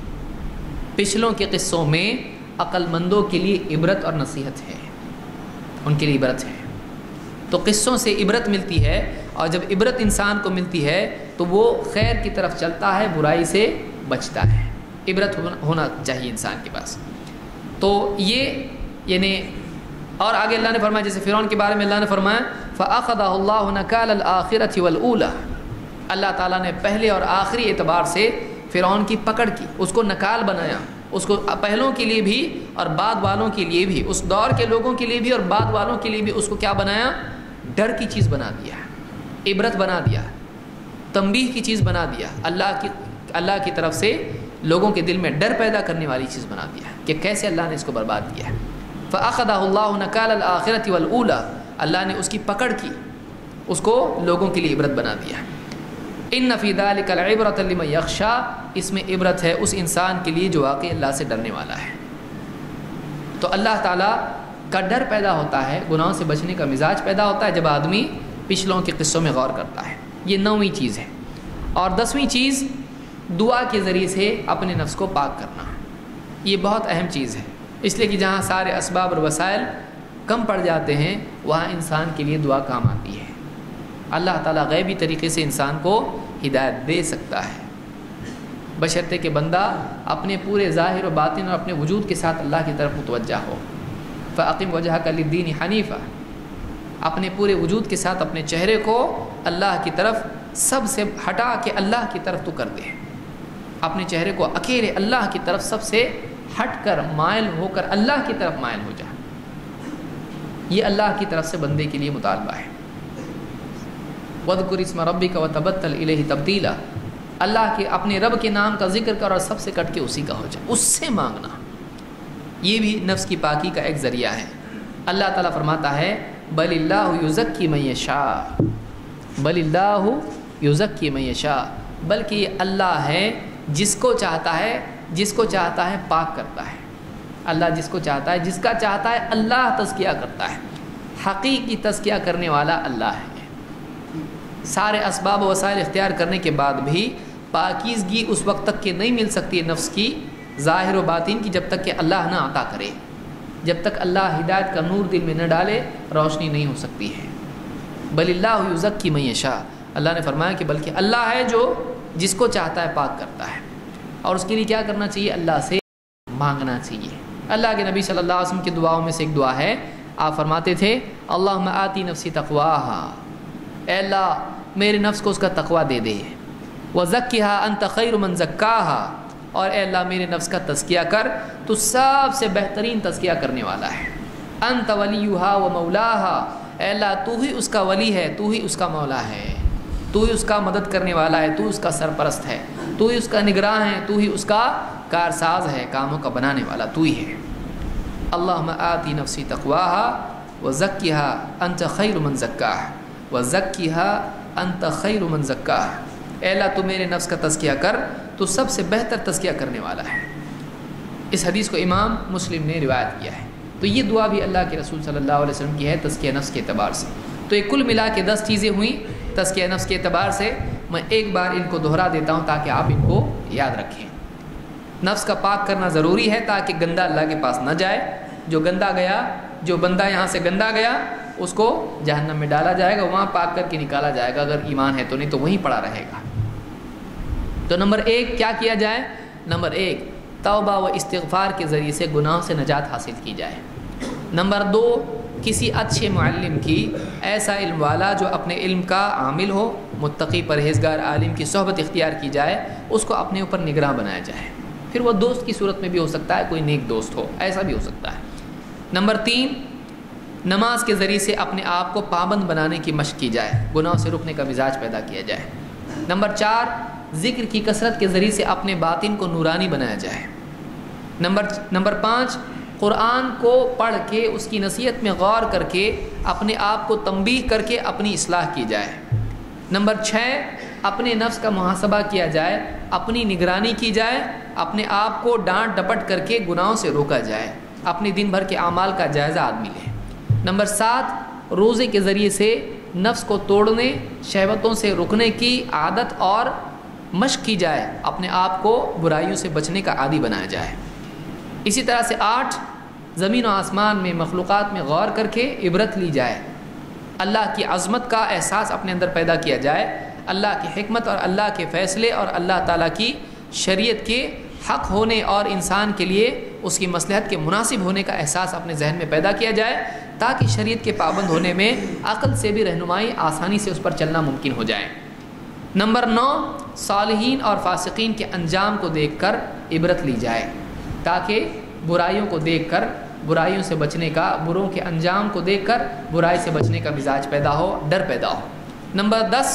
پچھلوں کے قصوں میں عقل مندوں کے لیے عبرت اور نصیحت ہے، ان کے لیے عبرت ہے۔ تو قصوں سے عبرت ملتی ہے، اور جب عبرت انسان کو ملتی ہے تو وہ خیر کی طرف چلتا ہے، برائی سے بچتا ہے، عبرت ہونا چاہیے انسان کے پاس۔ تو یہ یعنی اور آگے اللہ نے فرمایا، جیسے فرعون کے بارے میں اللہ نے فرمایا فَأَخَذَهُ اللَّهُ نَكَالَ الْآخِرَةِ وَالْأُولَى، اللہ تعالیٰ نے پہلے اور آخری اعتبار سے فرعون کی پکڑ کی، اس کو نکال بنایا، اس کو پہلوں کے لیے بھی اور بعد والوں کے لیے بھی، اس دور کے لوگوں کے لیے بھی اور بعد والوں کے لیے بھی اس کو کیا بنایا؟ ڈر کی چیز بنا دیا، عبرت بنا دیا، تنبیہ کی چیز بنا دیا، اللہ کی اللہ کی طرف سے لوگوں کے دل میں ڈر پیدا کرنے والی چیز بنا دیا کہ کیسے اللہ نے اس کو برباد کیا۔ فَأَخَذَهُ اللَّهُ نَكَالَ الْآخِرَةِ وَالْأُولَى، اللہ نے اس کی پکڑ کی، اس کو لوگوں کے لیے عبرت بنا دیا۔ إِنَّ فِي ذَلِكَ الْعِبْرَةَ لِمَن يَخْشَىٰ، اس میں عبرت ہے اس انسان کے لیے جو واقعی اللہ سے ڈرنے والا ہے۔ تو اللہ تعالیٰ کا ڈر پیدا ہوتا ہے، گناہوں سے بچنے کا مزاج پیدا ہوتا ہے جب آدمی پچھلوں کے قصوں میں غور کرتا ہے۔ یہ نویں چیز ہے۔ اور دسویں چیز دعا کے ذریعے سے اپنے نفس کو پاک کرنا، یہ بہت اہم چیز ہے، اس لیے کہ جہاں سارے اسباب اور وسائل کم پڑ جاتے ہیں وہاں انسان کے لیے دعا کام آتی ہے۔ اللہ تعالیٰ غیبی طریقے سے انسان کو ہدایت دے سکتا ہے، بشرطے کہ بندہ اپنے پورے ظاہر و باطن اور اپنے وجود کے ساتھ اللہ کی طرف متوجہ ہو۔ فَأَقِمْ وَجْهَكَ لِلدِّينِ حَنِيفًا، اپنے پورے وجود کے ساتھ اپنے چہرے کو اللہ کی طرف سب سے ہٹا کے اللہ کی طرف تو کر دے، اپنے چہرے کو اکیلے اللہ کی طرف سب سے ہٹ کر مائل ہو کر اللہ کی طرف مائل ہو جا، یہ اللہ کی طرف سے بندے کے لیے مطالبہ ہے۔ वज़कुर इस्म रब्बिका वतबत्तल इलैहि तब्दीला, अल्लाह के अपने रब के नाम का जिक्र कर और सबसे कट के उसी का हो जाए, उससे मांगना। ये भी नफ्स की पाकी का एक ज़रिया है। अल्लाह ताला फरमाता है बलिल्लाहु युज़क्की मन यशा, बलिल्लाहु युज़क्की मन यशा, बल्कि अल्लाह है जिसको चाहता है, जिसको चाहता है पाक करता है। अल्लाह जिसको चाहता है, जिसका चाहता है अल्लाह तज़किया करता है। हकीकी तज़किया करने वाला अल्लाह है। सारे असबाब वसाइल इख्तियार करने के बाद भी पाकीज़गी उस वक्त तक के नहीं मिल सकती है नफ्स की ज़ाहिर व बातिन की, जब तक कि अल्लाह ना अता करे। जब तक अल्लाह हिदायत का नूर दिल में न डाले रोशनी नहीं हो सकती है। बलिल्लाहु युज़क्की मन यशा, अल्लाह ने फरमाया कि बल्कि अल्लाह है जो जिसको चाहता है पाक करता है। और उसके लिए क्या करना चाहिए? अल्लाह से मांगना चाहिए। अल्लाह के नबी सल्लल्लाहु अलैहि वसल्लम की दुआओं में से एक दुआ है, आप फरमाते थे अल्लाहुम्मा आती नफ्सी तक़वाहा, ऐ अल्लाह मेरे नफ्स को उसका तक़वा दे दे, व ज़क्किहा अंत खैरु मन ज़क्काहा, और ऐ अल्लाह मेरे नफ्स का तज़किया कर, तो सबसे बेहतरीन तज़किया करने वाला है। अंत वलीयुहा व मौलाहा, ऐ अल्लाह तू ही उसका वली है, तू ही उसका मौला है, तू ही उसका मदद करने वाला है, तू उसका सरपरस्त है, तू ही उसका निगरान है, तू ही उसका कारसाज है, कामों का बनाने वाला तू ही है। अल्लाहुम्मा आती नफ्सी तक़वाहा व ज़क्किहा अंत खैरु मन ज़क्काहा, व ज़क्किहा अंत खैरु मन ज़क्काहा, ऐ अल्लाह तू मेरे नफ्स का तज़किया कर, तो सबसे बेहतर तज़किया करने वाला है। इस हदीस को इमाम मुस्लिम ने रिवायत किया है। तो ये दुआ भी अल्लाह के रसूल सल्लल्लाहु अलैहि वसल्लम की है तज़किया नफ्स के एतबार से। तो ये कुल मिला के दस चीज़ें हुई तज़किया नफ्स के एतबार से। मैं एक बार इनको दोहरा देता हूँ ताकि आप इनको याद रखें। नफ्स का पाक करना ज़रूरी है ताकि गंदा अल्लाह के पास न जाए। जो गंदा गया, जो बंदा यहाँ से गंदा गया, उसको जहन्नम में डाला जाएगा, वहाँ पाक करके निकाला जाएगा अगर ईमान है तो, नहीं तो वहीं पड़ा रहेगा। तो नंबर एक क्या किया जाए? नंबर एक तौबा व इस्तिग़फ़ार के ज़रिए से गुनाहों से नजात हासिल की जाए। नंबर दो किसी अच्छे मुअल्लिम की, ऐसा इल्म वाला जो अपने इल्म का आमिल हो, मुत्तक़ी परहेज़गार आलिम की सोहबत इख्तियार की जाए, उसको अपने ऊपर निगरान बनाया जाए। फिर वो दोस्त की सूरत में भी हो सकता है, कोई नेक दोस्त हो, ऐसा भी हो सकता है। नंबर तीन नमाज के ज़रिए से अपने आप को पाबंद बनाने की मशक़ की जाए, गुनाह से रुकने का मिजाज पैदा किया जाए। नंबर चार ज़िक्र की कसरत के ज़रिए से अपने बातिन को नूरानी बनाया जाए। नंबर नंबर पाँच क़ुरान को पढ़ के उसकी नसीहत में गौर करके अपने आप को तंबीह करके अपनी इस्लाह की जाए। नंबर छः अपने नफ्स का मुहासबा किया जाए, अपनी निगरानी की जाए, अपने आप को डांट डपट करके गुनाहों से रोका जाए, अपने दिन भर के आमाल का जायज़ा आदमी ले। नंबर सात रोज़े के ज़रिए से नफ्स को तोड़ने, शहवतों से रुकने की आदत और मशक़ की जाए, अपने आप को बुराइयों से बचने का आदी बनाया जाए। इसी तरह से आठ ज़मीन और आसमान में मखलूक़ात में गौर करके इबरत ली जाए, अल्लाह की अज़मत का एहसास अपने अंदर पैदा किया जाए, अल्लाह की हिकमत और अल्लाह के फ़ैसले और अल्लाह ताला की शरीयत के हक़ होने और इंसान के लिए उसकी मसलहत के मुनासिब होने का एहसास अपने जहन में पैदा किया जाए, ताकि शरीयत के पाबंद होने में अक़ल से भी रहनुमाई आसानी से उस पर चलना मुमकिन हो जाए। नंबर नौ सालिहीन और फासिकीन के अंजाम को देखकर इबरत ली जाए, ताकि बुराइयों को देखकर बुराइयों से बचने का, बुरों के अंजाम को देखकर बुराई से बचने का मिजाज पैदा हो, डर पैदा हो। नंबर दस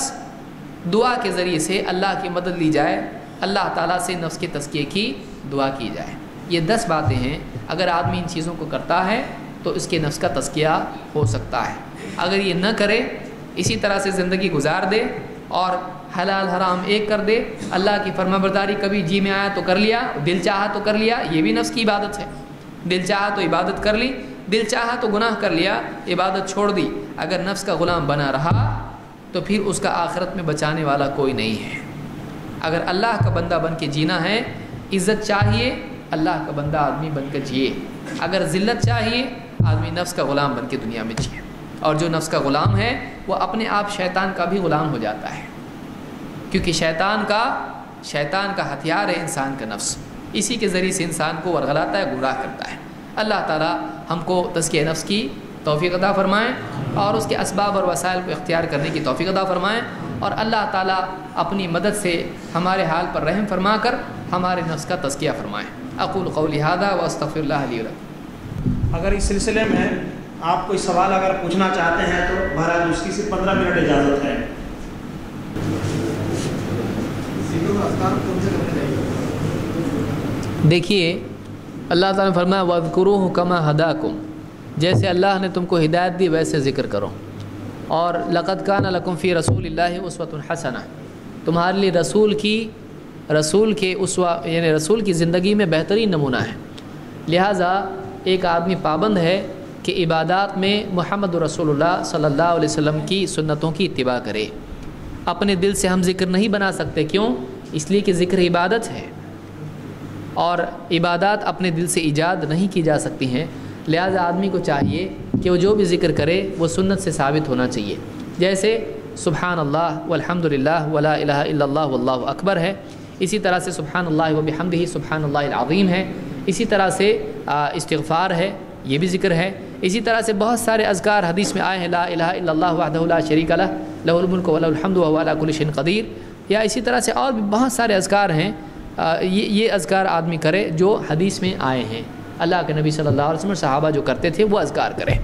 दुआ के ज़रिए से अल्लाह की मदद ली जाए, अल्लाह ताला से नफ्स के तज़किये की दुआ की जाए। ये दस बातें हैं, अगर आदमी इन चीज़ों को करता है तो इसके नफ्स का तज़किया हो सकता है। अगर ये न करे, इसी तरह से ज़िंदगी गुजार दे और हलाल हराम एक कर दे, अल्लाह की फरमाबरदारी कभी जी में आया तो कर लिया, दिल चाहा तो कर लिया, ये भी नफ्स की इबादत है। दिल चाहा तो इबादत कर ली, दिल चाहा तो गुनाह कर लिया, इबादत छोड़ दी। अगर नफ्स का ग़ुलाम बना रहा तो फिर उसका आखिरत में बचाने वाला कोई नहीं है। अगर अल्लाह का बंदा बन के जीना है, इज़्ज़त चाहिए, अल्लाह का बंदा आदमी बन कर जिए। अगर ज़िल्लत चाहिए, आदमी नफ्स का ग़ुलाम बन के दुनिया में जिए। और जो नफ्स का ग़ुलाम है वो अपने आप शैतान का भी ग़ुलाम हो जाता है, क्योंकि शैतान का शैतान का हथियार है इंसान का नफ्स। इसी के ज़रिए से इंसान को वरगलाता है, गुमराह करता है। अल्लाह ताला हमको तज़किया नफ्स की तौफ़ीक़ अता फ़रमाएँ और उसके असबाब और वसाइल को इख्तियार करने की तौफ़ीक़ अता फ़रमाएँ, और अल्लाह ताला अपनी मदद से हमारे हाल पर रहम फरमा कर हमारे नफ्स का तज़किया फ़रमाएँ। अक़ूलु क़ौली हाज़ा व अस्तग़फ़िरुल्लाह ली व लकुम। अगर इस सिलसिले में आप कोई सवाल अगर पूछना चाहते हैं तो बहरहाल उसकी सिर्फ पंद्रह मिनट इजाज़त है। اذکار کون سے کرنے چاہیے؟ دیکھیے اللہ تعالیٰ نے فرمایا وَاذْكُرُوهُ كَمَا هَدَاكُمْ، جیسے اللہ نے تم کو ہدایت دی ویسے ذکر کرو. اور لَقَدْ كَانَ لَكُمْ فِي رَسُولِ اللَّهِ أُسْوَةٌ حَسَنَةٌ، تمہارے لیے رسول کی رسول کے اسوہ یعنی رسول کی زندگی میں بہترین نمونہ ہے. لہٰذا ایک آدمی پابند ہے کہ عبادات میں محمد رسول اللہ صلی اللہ علیہ وسلم کی سنتوں کی اتباع کرے. اپنے دل سے ہم ذکر نہیں بنا سکتے، کیوں؟ اس لیے کہ ذکر عبادت ہے اور عبادات اپنے دل سے ایجاد نہیں کی جا سکتی ہیں. لہذا آدمی کو چاہیے کہ وہ جو بھی ذکر کرے وہ سنت سے ثابت ہونا چاہیے. جیسے سبحان اللہ والحمد للہ ولا الہ الا اللہ واللہ اکبر ہے، اسی طرح سے سبحان اللہ وبحمدہ سبحان اللہ العظیم ہے، اسی طرح سے استغفار ہے، یہ بھی ذکر ہے. اسی طرح سے بہت سارے اذکار حدیث میں آئے ہیں، لا الہ الا اللہ وحدہ لا شریک لہ لہ الملک ولہ الحمد وہو علی کل شیء قدیر. یا اسی طرح سے اور بھی بہت سارے اذکار ہیں، یہ یہ اذکار آدمی کرے جو حدیث میں آئے ہیں. اللہ کے نبی صلی اللہ علیہ وسلم صحابہ جو کرتے تھے وہ اذکار کرے.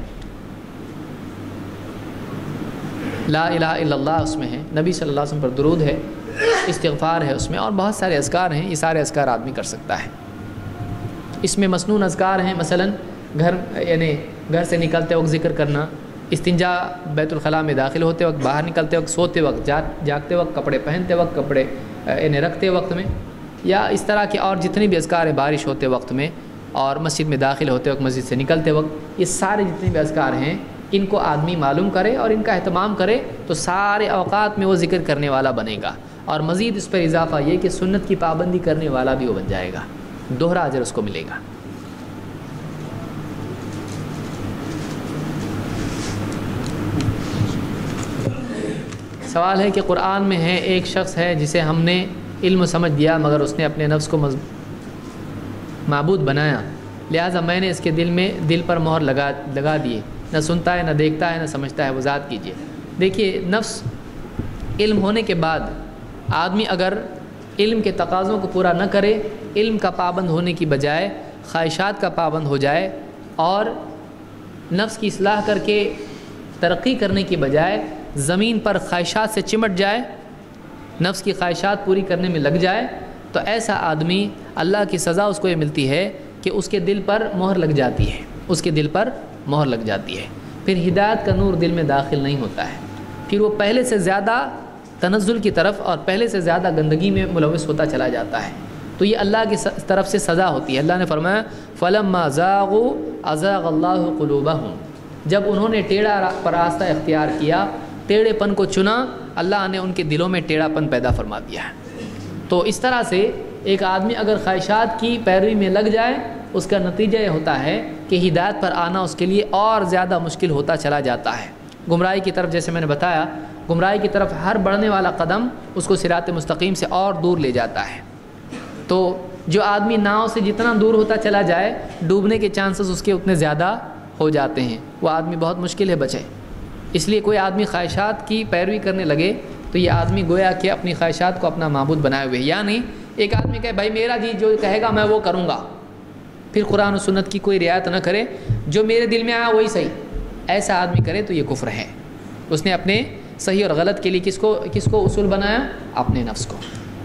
لا الہ الا اللہ اس میں ہے، نبی صلی اللہ علیہ وسلم پر درود ہے، استغفار ہے اس میں، اور بہت سارے اذکار ہیں. یہ سارے اذکار آدمی کر سکتا ہے. اس میں مسنون اذکار ہیں، مثلا گھر یعنی گھر سے نکلتے وقت ذکر کرنا، استنجا بیت الخلاء میں داخل ہوتے وقت، باہر نکلتے وقت، سوتے وقت، جاگتے وقت، کپڑے پہنتے وقت، کپڑے یعنی رکھتے وقت میں، یا اس طرح کے اور جتنی بھی اذکار ہیں، بارش ہوتے وقت میں اور مسجد میں داخل ہوتے وقت، مسجد سے نکلتے وقت، یہ سارے جتنے بھی اذکار ہیں ان کو آدمی معلوم کرے اور ان کا اہتمام کرے تو سارے اوقات میں وہ ذکر کرنے والا بنے گا. اور مزید اس پر اضافہ یہ کہ سنت کی پابندی کرنے والا بھی وہ بن جائے گا، دوہرا اجر اس کو ملے گا. سوال ہے کہ قرآن میں ہے ایک شخص ہے جسے ہم نے علم سمجھ دیا مگر اس نے اپنے نفس کو معبود بنایا، لہٰذا میں نے اس کے دل میں دل پر مہر لگا لگا دیے، نہ سنتا ہے نہ دیکھتا ہے نہ سمجھتا ہے، وضاحت کیجیے. دیکھیے نفس علم ہونے کے بعد آدمی اگر علم کے تقاضوں کو پورا نہ کرے، علم کا پابند ہونے کی بجائے خواہشات کا پابند ہو جائے اور نفس کی اصلاح کر کے ترقی کرنے کی بجائے زمین پر خواہشات سے چمٹ جائے، نفس کی خواہشات پوری کرنے میں لگ جائے، تو ایسا آدمی اللہ کی سزا اس کو یہ ملتی ہے کہ اس کے دل پر مہر لگ جاتی ہے، اس کے دل پر مہر لگ جاتی ہے. پھر ہدایت کا نور دل میں داخل نہیں ہوتا ہے، پھر وہ پہلے سے زیادہ تنزل کی طرف اور پہلے سے زیادہ گندگی میں ملوث ہوتا چلا جاتا ہے. تو یہ اللہ کی طرف سے سزا ہوتی ہے. اللہ نے فرمایا فَلَمَّا زَاغُوا أَزَاغَ اللَّهُ قُلُوبَهُمْ، جب انہوں نے ٹیڑھا راستہ اختیار کیا، ٹیڑھے پن کو چنا، اللہ نے ان کے دلوں میں ٹیڑھا پن پیدا فرما دیا ہے. تو اس طرح سے ایک آدمی اگر خواہشات کی پیروی میں لگ جائے، اس کا نتیجہ یہ ہوتا ہے کہ ہدایت پر آنا اس کے لیے اور زیادہ مشکل ہوتا چلا جاتا ہے. گمراہی کی طرف، جیسے میں نے بتایا، گمراہی کی طرف ہر بڑھنے والا قدم اس کو صراط مستقیم سے اور دور لے جاتا ہے. تو جو آدمی ناؤ سے جتنا دور ہوتا چلا جائے، ڈوبنے کے چانسز اس کے اتنے زیادہ ہو جاتے ہیں، وہ آدمی بہت مشکل ہے بچے. اس لیے کوئی آدمی خواہشات کی پیروی کرنے لگے تو یہ آدمی گویا کہ اپنی خواہشات کو اپنا معبود بنائے ہوئے. یعنی ایک آدمی کہے بھائی میرا جی جو کہے گا میں وہ کروں گا، پھر قرآن و سنت کی کوئی رعایت نہ کرے، جو میرے دل میں آیا وہی صحیح، ایسا آدمی کرے تو یہ کفر ہے. اس نے اپنے صحیح اور غلط کے لیے کس کو کس کو اصول بنایا؟ اپنے نفس کو.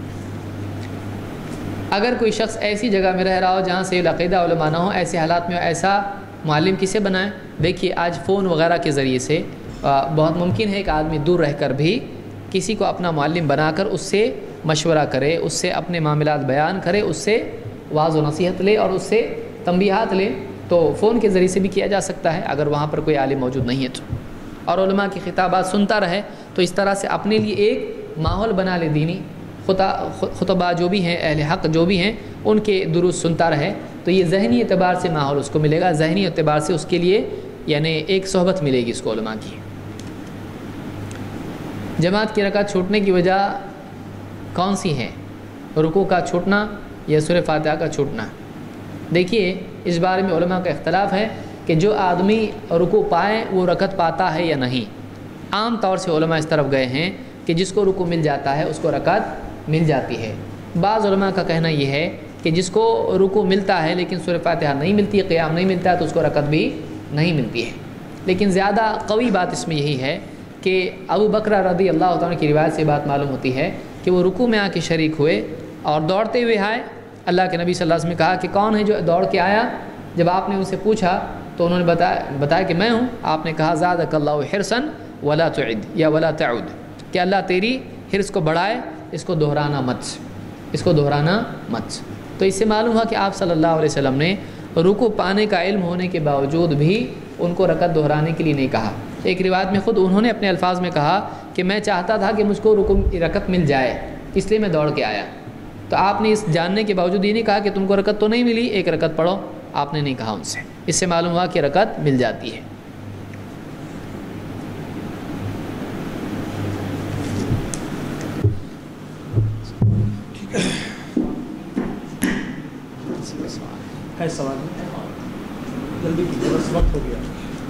اگر کوئی شخص ایسی جگہ میں رہ رہا ہو جہاں سے عقیدہ علماء نہ ہو، ایسے حالات میں ایسا معلم کسے بنائے؟ دیکھیے آج فون وغیرہ کے ذریعے سے بہت ممکن ہے کہ آدمی دور رہ کر بھی کسی کو اپنا معلم بنا کر اس سے مشورہ کرے، اس سے اپنے معاملات بیان کرے، اس سے واعظ و نصیحت لے اور اس سے تنبیہات لے. تو فون کے ذریعے سے بھی کیا جا سکتا ہے اگر وہاں پر کوئی عالم موجود نہیں ہے تو، اور علماء کی خطابات سنتا رہے. تو اس طرح سے اپنے لیے ایک ماحول بنا لے دینی، خطبہ جو بھی ہیں، اہل حق جو بھی ہیں، ان کے دروس سنتا رہے تو یہ ذہنی اعتبار سے ماحول اس کو ملے گا، ذہنی اعتبار سے اس کے لیے یعنی ایک صحبت ملے گی اس کو علماء کی. جماعت کی رکعت چھوٹنے کی وجہ کون سی ہے؟ رکوع کا چھوٹنا یا سورہ فاتحہ کا چھوٹنا؟ دیکھیے اس بارے میں علماء کا اختلاف ہے کہ جو آدمی رکوع پائے وہ رکعت پاتا ہے یا نہیں. عام طور سے علماء اس طرف گئے ہیں کہ جس کو رکوع مل جاتا ہے اس کو رکعت مل جاتی ہے. بعض علماء کا کہنا یہ ہے کہ جس کو رکوع ملتا ہے لیکن سورہ فاتحہ نہیں ملتی ہے، قیام نہیں ملتا ہے، تو اس کو رکعت بھی نہیں ملتی ہے. لیکن زیادہ قوی بات اس میں یہی ہے کہ ابو بکر رضی اللہ تعالیٰ کی روایت سے بات معلوم ہوتی ہے کہ وہ رکوع میں آ کے شریک ہوئے اور دوڑتے ہوئے آئے. اللہ کے نبی صلی اللہ علیہ وسلم نے کہا کہ کون ہے جو دوڑ کے آیا؟ جب آپ نے ان سے پوچھا تو انہوں نے بتایا بتایا کہ میں ہوں. آپ نے کہا زادک اللہ حرصاً ولا تعد یا ولا تعود، کہ اللہ تیری حرص کو بڑھائے، اس کو دہرانا مت، اس کو دہرانا مت. تو اس سے معلوم ہوا کہ آپ صلی اللہ علیہ وسلم نے رکوع پانے کا علم ہونے کے باوجود بھی ان کو رکعت دہرانے کے لیے نہیں کہا. ایک روایت میں خود انہوں نے اپنے الفاظ میں کہا کہ میں چاہتا تھا کہ مجھ کو رکوع رکعت مل جائے، اس لیے میں دوڑ کے آیا. تو آپ نے اس جاننے کے باوجود یہ نہیں کہا کہ تم کو رکعت تو نہیں ملی، ایک رکعت پڑھو، آپ نے نہیں کہا ان سے. اس سے معلوم ہوا کہ رکعت مل جاتی ہے. ہے سوال جلدی بس وقت ہو گیا.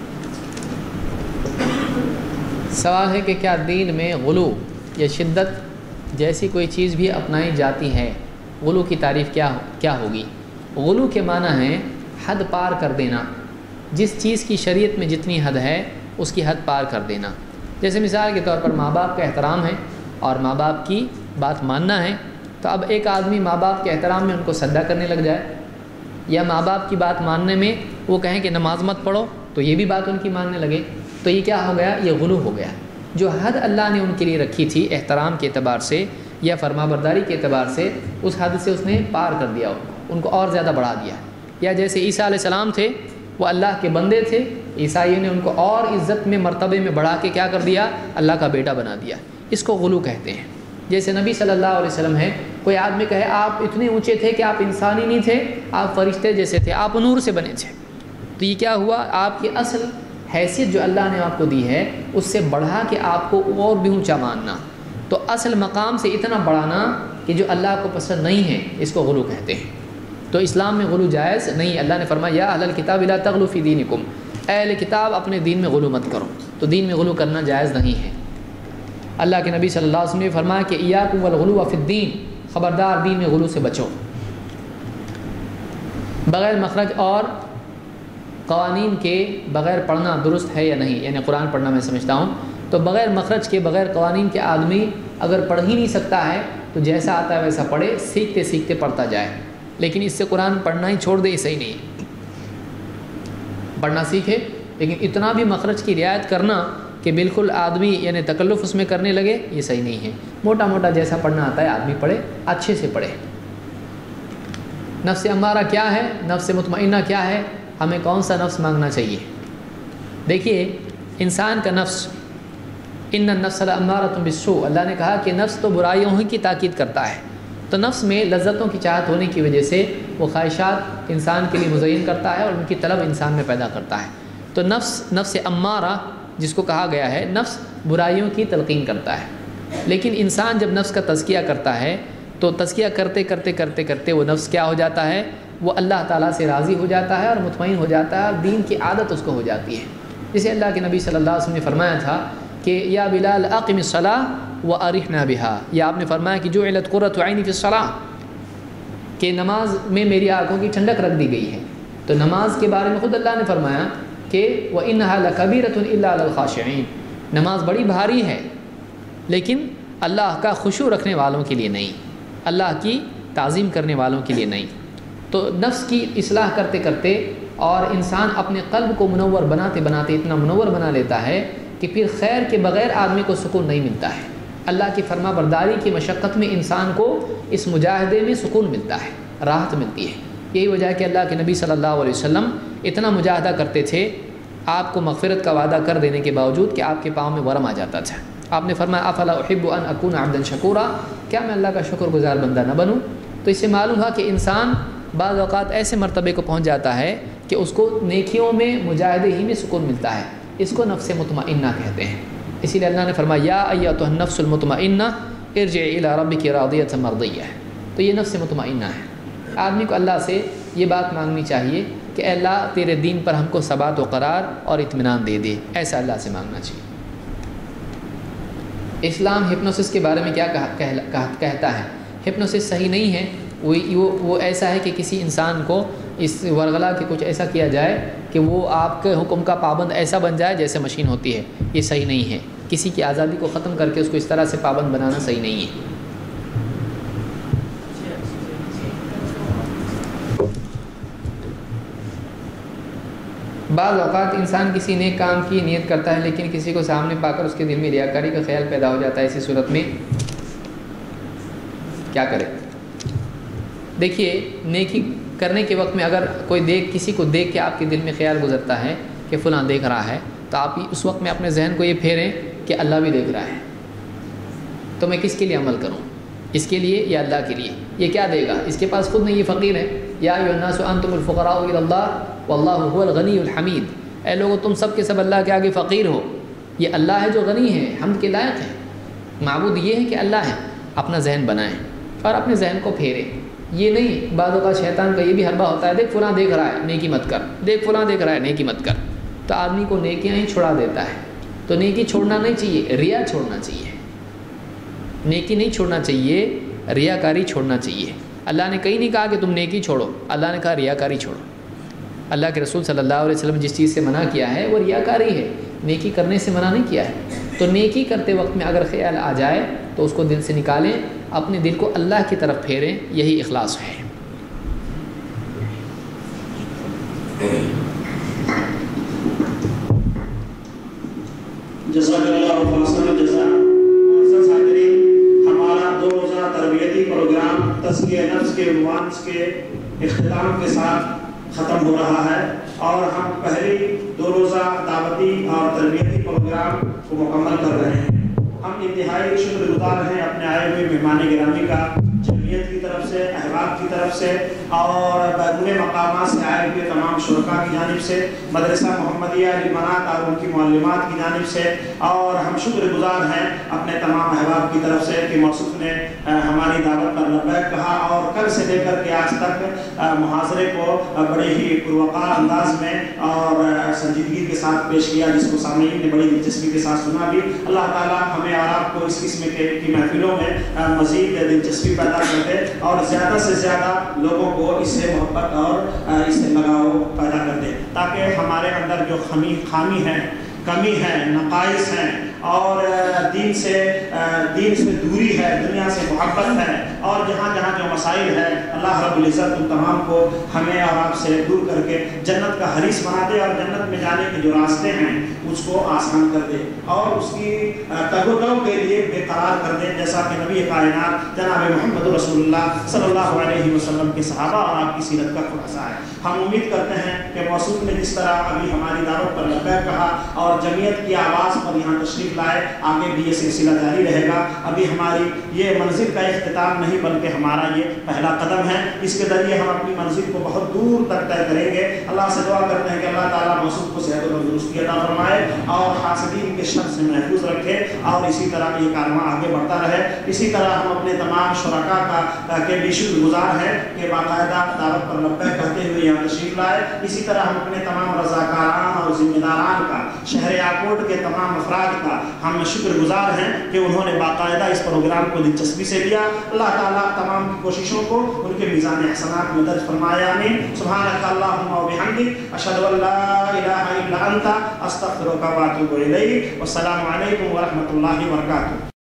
سوال ہے کہ کیا دین میں غلو یا شدت جیسی کوئی چیز بھی اپنائی جاتی ہے؟ غلو کی تعریف کیا کیا ہوگی؟ غلو کے معنی ہے حد پار کر دینا. جس چیز کی شریعت میں جتنی حد ہے اس کی حد پار کر دینا. جیسے مثال کے طور پر ماں باپ کا احترام ہے اور ماں باپ کی بات ماننا ہے، تو اب ایک آدمی ماں باپ کے احترام میں ان کو سجدہ کرنے لگ جائے، یا ماں باپ کی بات ماننے میں وہ کہیں کہ نماز مت پڑھو تو یہ بھی بات ان کی ماننے لگے، تو یہ کیا ہو گیا؟ یہ غلو ہو گیا. جو حد اللہ نے ان کے لیے رکھی تھی احترام کے اعتبار سے یا فرما برداری کے اعتبار سے، اس حد سے اس نے پار کر دیا، ان کو اور زیادہ بڑھا دیا. یا جیسے عیسیٰ علیہ السلام تھے، وہ اللہ کے بندے تھے، عیسائیوں نے ان کو اور عزت میں مرتبے میں بڑھا کے کیا کر دیا؟ اللہ کا بیٹا بنا دیا. اس کو غلو کہتے ہیں. جیسے نبی صلی اللہ علیہ وسلم ہے، کوئی آدمی کہے آپ اتنے اونچے تھے کہ آپ انسانی نہیں تھے، آپ فرشتے جیسے تھے، آپ نور سے بنے تھے، تو یہ کیا ہوا؟ آپ کی اصل حیثیت جو اللہ نے آپ کو دی ہے اس سے بڑھا کے آپ کو اور بھی اونچا ماننا. تو اصل مقام سے اتنا بڑھانا کہ جو اللہ کو پسند نہیں ہے، اس کو غلو کہتے ہیں. تو اسلام میں غلو جائز نہیں. اللہ نے فرمایا یا اہل الکتاب لا تغلوا فی دینکم، اے اہل کتاب اپنے دین میں غلو مت کرو. تو دین میں غلو کرنا جائز نہیں ہے. اللہ کے نبی صلی اللہ علیہ وسلم نے فرمایا کہ ایاکم والغلو فی الدین، خبردار دین میں غلو سے بچو. بغیر مخرج اور قوانین کے بغیر پڑھنا درست ہے یا نہیں؟ یعنی قرآن پڑھنا میں سمجھتا ہوں تو بغیر مخرج کے بغیر قوانین کے آدمی اگر پڑھ ہی نہیں سکتا ہے تو جیسا آتا ہے ویسا پڑھے، سیکھتے سیکھتے پڑھتا جائے. لیکن اس سے قرآن پڑھنا ہی چھوڑ دے، یہ صحیح نہیں ہے. پڑھنا سیکھے لیکن اتنا بھی مخرج کی رعایت کرنا کہ بالکل آدمی یعنی تکلف اس میں کرنے لگے، یہ صحیح نہیں ہے. موٹا موٹا جیسا پڑھنا آتا ہے آدمی پڑھے، اچھے سے پڑھے. نفس امارہ کیا ہے؟ نفس مطمئنہ کیا ہے؟ ہمیں کون سا نفس مانگنا چاہیے؟ دیکھیے انسان کا نفس، ان النفس لامارۃ بالسوء، اللہ نے کہا کہ نفس تو برائیوں ہی کی تاکید کرتا ہے. تو نفس میں لذتوں کی چاہت ہونے کی وجہ سے وہ خواہشات انسان کے لیے مزین کرتا ہے اور ان کی طلب انسان میں پیدا کرتا ہے. تو نفس نفس امارہ جس کو کہا گیا ہے، نفس برائیوں کی تلقین کرتا ہے. لیکن انسان جب نفس کا تزکیہ کرتا ہے تو تزکیہ کرتے کرتے کرتے کرتے وہ نفس کیا ہو جاتا ہے؟ وہ اللہ تعالیٰ سے راضی ہو جاتا ہے اور مطمئن ہو جاتا ہے اور دین کی عادت اس کو ہو جاتی ہے. جسے اللہ کے نبی صلی اللہ علیہ وسلم نے فرمایا تھا کہ یا بلال اقم الصلاۃ وارحنا بہا، یا آپ نے فرمایا کہ جعلت قرۃ عینی فی الصلاۃ، کہ نماز میں میری آنکھوں کی ٹھنڈک رکھ دی گئی ہے. تو نماز کے بارے میں خود اللہ نے فرمایا کہ وَإِنَّهَا لَكَبِيرَةٌ إِلَّا عَلَى الْخَاشِعِينَ، نماز بڑی بھاری ہے لیکن اللہ کا خشوع رکھنے والوں کے لیے نہیں، اللہ کی تعظیم کرنے والوں کے لیے نہیں. تو نفس کی اصلاح کرتے کرتے اور انسان اپنے قلب کو منور بناتے بناتے اتنا منور بنا لیتا ہے کہ پھر خیر کے بغیر آدمی کو سکون نہیں ملتا ہے. اللہ کی فرما برداری کی مشقت میں انسان کو اس مجاہدے میں سکون ملتا ہے، راحت ملتی ہے. یہی وجہ ہے کہ اللہ کے نبی صلی اللہ علیہ وسلم اتنا مجاہدہ کرتے تھے، آپ کو مغفرت کا وعدہ کر دینے کے باوجود کہ آپ کے پاؤں میں ورم آ جاتا تھا. آپ نے فرمایا افلا احب ان اکون عبدا شکورا، کیا میں اللہ کا شکر گزار بندہ نہ بنوں؟ تو اس سے معلوم ہوا کہ انسان بعض اوقات ایسے مرتبے کو پہنچ جاتا ہے کہ اس کو نیکیوں میں مجاہدے ہی میں سکون ملتا ہے. اس کو نفس مطمئنہ کہتے ہیں. اسی لیے اللہ نے فرمایا یا ایتھا النفس المطمئنہ ارجعی الی ربک راضیۃ مرضیہ. تو یہ نفس مطمئنہ ہے. آدمی کو اللہ سے یہ بات مانگنی چاہیے کہ اے اللہ تیرے دین پر ہم کو ثبات و قرار اور اطمینان دے دے، ایسا اللہ سے مانگنا چاہیے. اسلام ہپنوسس کے بارے میں کیا کہتا ہے؟ ہپنوسس صحیح نہیں ہے. وہ وہ ایسا ہے کہ کسی انسان کو اس ورغلا کے کچھ ایسا کیا جائے کہ وہ آپ کے حکم کا پابند ایسا بن جائے جیسے مشین ہوتی ہے. یہ صحیح نہیں ہے. کسی کی آزادی کو ختم کر کے اس کو اس طرح سے پابند بنانا صحیح نہیں ہے. بعض اوقات انسان کسی نیک کام کی نیت کرتا ہے لیکن کسی کو سامنے پا کر اس کے دل میں ریاکاری کا خیال پیدا ہو جاتا ہے، اسی صورت میں کیا کرے؟ دیکھیے، نیکی کرنے کے وقت میں اگر کوئی دیکھ کسی کو دیکھ کے آپ کے دل میں خیال گزرتا ہے کہ فلاں دیکھ رہا ہے، تو آپ اس وقت میں اپنے ذہن کو یہ پھیریں کہ اللہ بھی دیکھ رہا ہے، تو میں کس کے لیے عمل کروں؟ اس کے لیے یا اللہ کے لیے؟ یہ کیا دے گا؟ اس کے پاس خود نہیں، یہ فقیر ہے۔ یا ایھا الناس انتم الفقراء الی اللہ واللہ هو الغنی الحمید، اے لوگوں تم سب کے سب اللہ کے آگے فقیر ہو، یہ اللہ ہے جو غنی ہے، حمد کے لائق ہے، معبود یہ ہے کہ اللہ ہے۔ اپنا ذہن بنائیں اور اپنے ذہن کو پھیریں۔ یہ نہیں، بعض اوقات شیطان کا یہ بھی حربہ ہوتا ہے، دیکھ فلاں دیکھ رہا ہے نیکی مت کر، دیکھ فلاں دیکھ رہا ہے نیکی مت کر، تو آدمی کو نیکیاں ہی چھڑا دیتا ہے۔ تو نیکی چھوڑنا نہیں چاہیے، ریا چھوڑنا چاہیے۔ نیکی نہیں چھوڑنا چاہیے، ریاکاری چھوڑنا چاہیے۔ اللہ نے کہیں نہیں کہا کہ تم نیکی چھوڑو، اللہ نے کہا ریاکاری چھوڑو۔ اللہ کے رسول صلی اللہ علیہ وسلم جس چیز سے منع کیا ہے وہ ریاکاری ہے، نیکی کرنے سے منع نہیں کیا ہے۔ تو نیکی کرتے وقت میں اگر خیال آ جائے تو اس کو دل سے نکالیں، اپنے دل کو اللہ کی طرف پھیریں، یہی اخلاص ہے۔ جزاک اللہ خیر الجزا۔ معزز حاضرین، ہمارا دو روزہ تربیتی پروگرام تزکیہ نفس کے عنوان کے اختتام کے ساتھ ختم ہو رہا ہے، اور ہم پہلی دو روزہ دعوتی اور تربیتی پروگرام کو مکمل کر رہے ہیں۔ ہم انتہائی شکر گزار ہیں اپنے آئے ہوئے مہمان گرامی کا، جمعیت کی طرف سے، احباب کی طرف سے، اور بیرون مقامات سے آئے ہوئے تمام شرکاء کی جانب سے، مدرسہ محمدیہ للبنات اور ان کی معلمات کی جانب سے، اور ہم شکر گزار ہیں اپنے تمام احباب کی طرف سے کہ موصوف نے ہماری دعوت پر لبیک کہا، اور کل سے لے کر کے آج تک محاضرے کو بڑے ہی پروقار انداز میں اور سنجیدگی کے ساتھ پیش کیا، جس کو سامعین نے بڑی دلچسپی کے ساتھ سنا بھی۔ اللہ تعالیٰ ہمیں اور آپ کو اس قسم کے کی محفلوں میں مزید دلچسپی پیدا کر دے، اور زیادہ سے زیادہ لوگوں کو اس سے محبت اور اس سے لگاؤ پیدا کر دے، تاکہ ہمارے اندر جو خمی خامی ہے، کمی ہے، نقائص ہیں، اور دین سے دین سے دوری ہے، دنیا سے محبت ہے، اور جہاں جہاں جو مسائل ہیں، اللہ رب العزت ان تمام کو ہمیں اور آپ سے دور کر کے جنت کا حریص بنا دے، اور جنت میں جانے کے جو راستے ہیں اس کو آسان کر دے، اور اس کی تگ و دو کے لیے بے قرار کر دے، جیسا کہ نبی کائنات جناب محمد رسول اللہ صلی اللہ علیہ وسلم کے صحابہ اور آپ کی سیرت کا خلاصہ ہے۔ ہم امید کرتے ہیں کہ موصوف نے جس طرح ابھی ہماری دعوت پر لبیک کہا اور جمعیت کی آواز پر یہاں تشریف لائے، آگے بھی یہ سلسلہ جاری رہے گا۔ ابھی ہماری یہ منزل کا اختتام نہیں بلکہ ہمارا یہ پہلا قدم ہے، اس کے ذریعے ہم اپنی منزل کو بہت دور تک طے کریں گے۔ اللہ سے دعا کرتے ہیں کہ اللہ تعالیٰ موصوف کو صحت و تندرستی عطا فرمائے اور حاسدین کے شر سے محفوظ رکھے، اور اسی طرح یہ کارواں آگے بڑھتا رہے۔ اسی طرح ہم اپنے تمام شرکاء کا کے بھی شکر گزار ہیں کہ باقاعدہ دعوت پر لبیک کہتے ہوئے یہاں تشریف لائے۔ اسی طرح ہم اپنے تمام رضاکاران اور ذمہ داران کا، شہر یاکوٹ کے تمام افراد کا ہم شکر گزار ہیں کہ انہوں نے باقاعدہ اس پروگرام کو دلچسپی سے لیا۔ اللہ تعالیٰ تمام کی کوششوں کو ان کے میزان حسنات میں درج فرمائے، آمین۔ سبحانک اللہم و بحمدک، اشہد ان لا الہ الا انت، استغفرک و اتوب الیک۔ والسلام علیکم ورحمۃ اللہ وبرکاتہ۔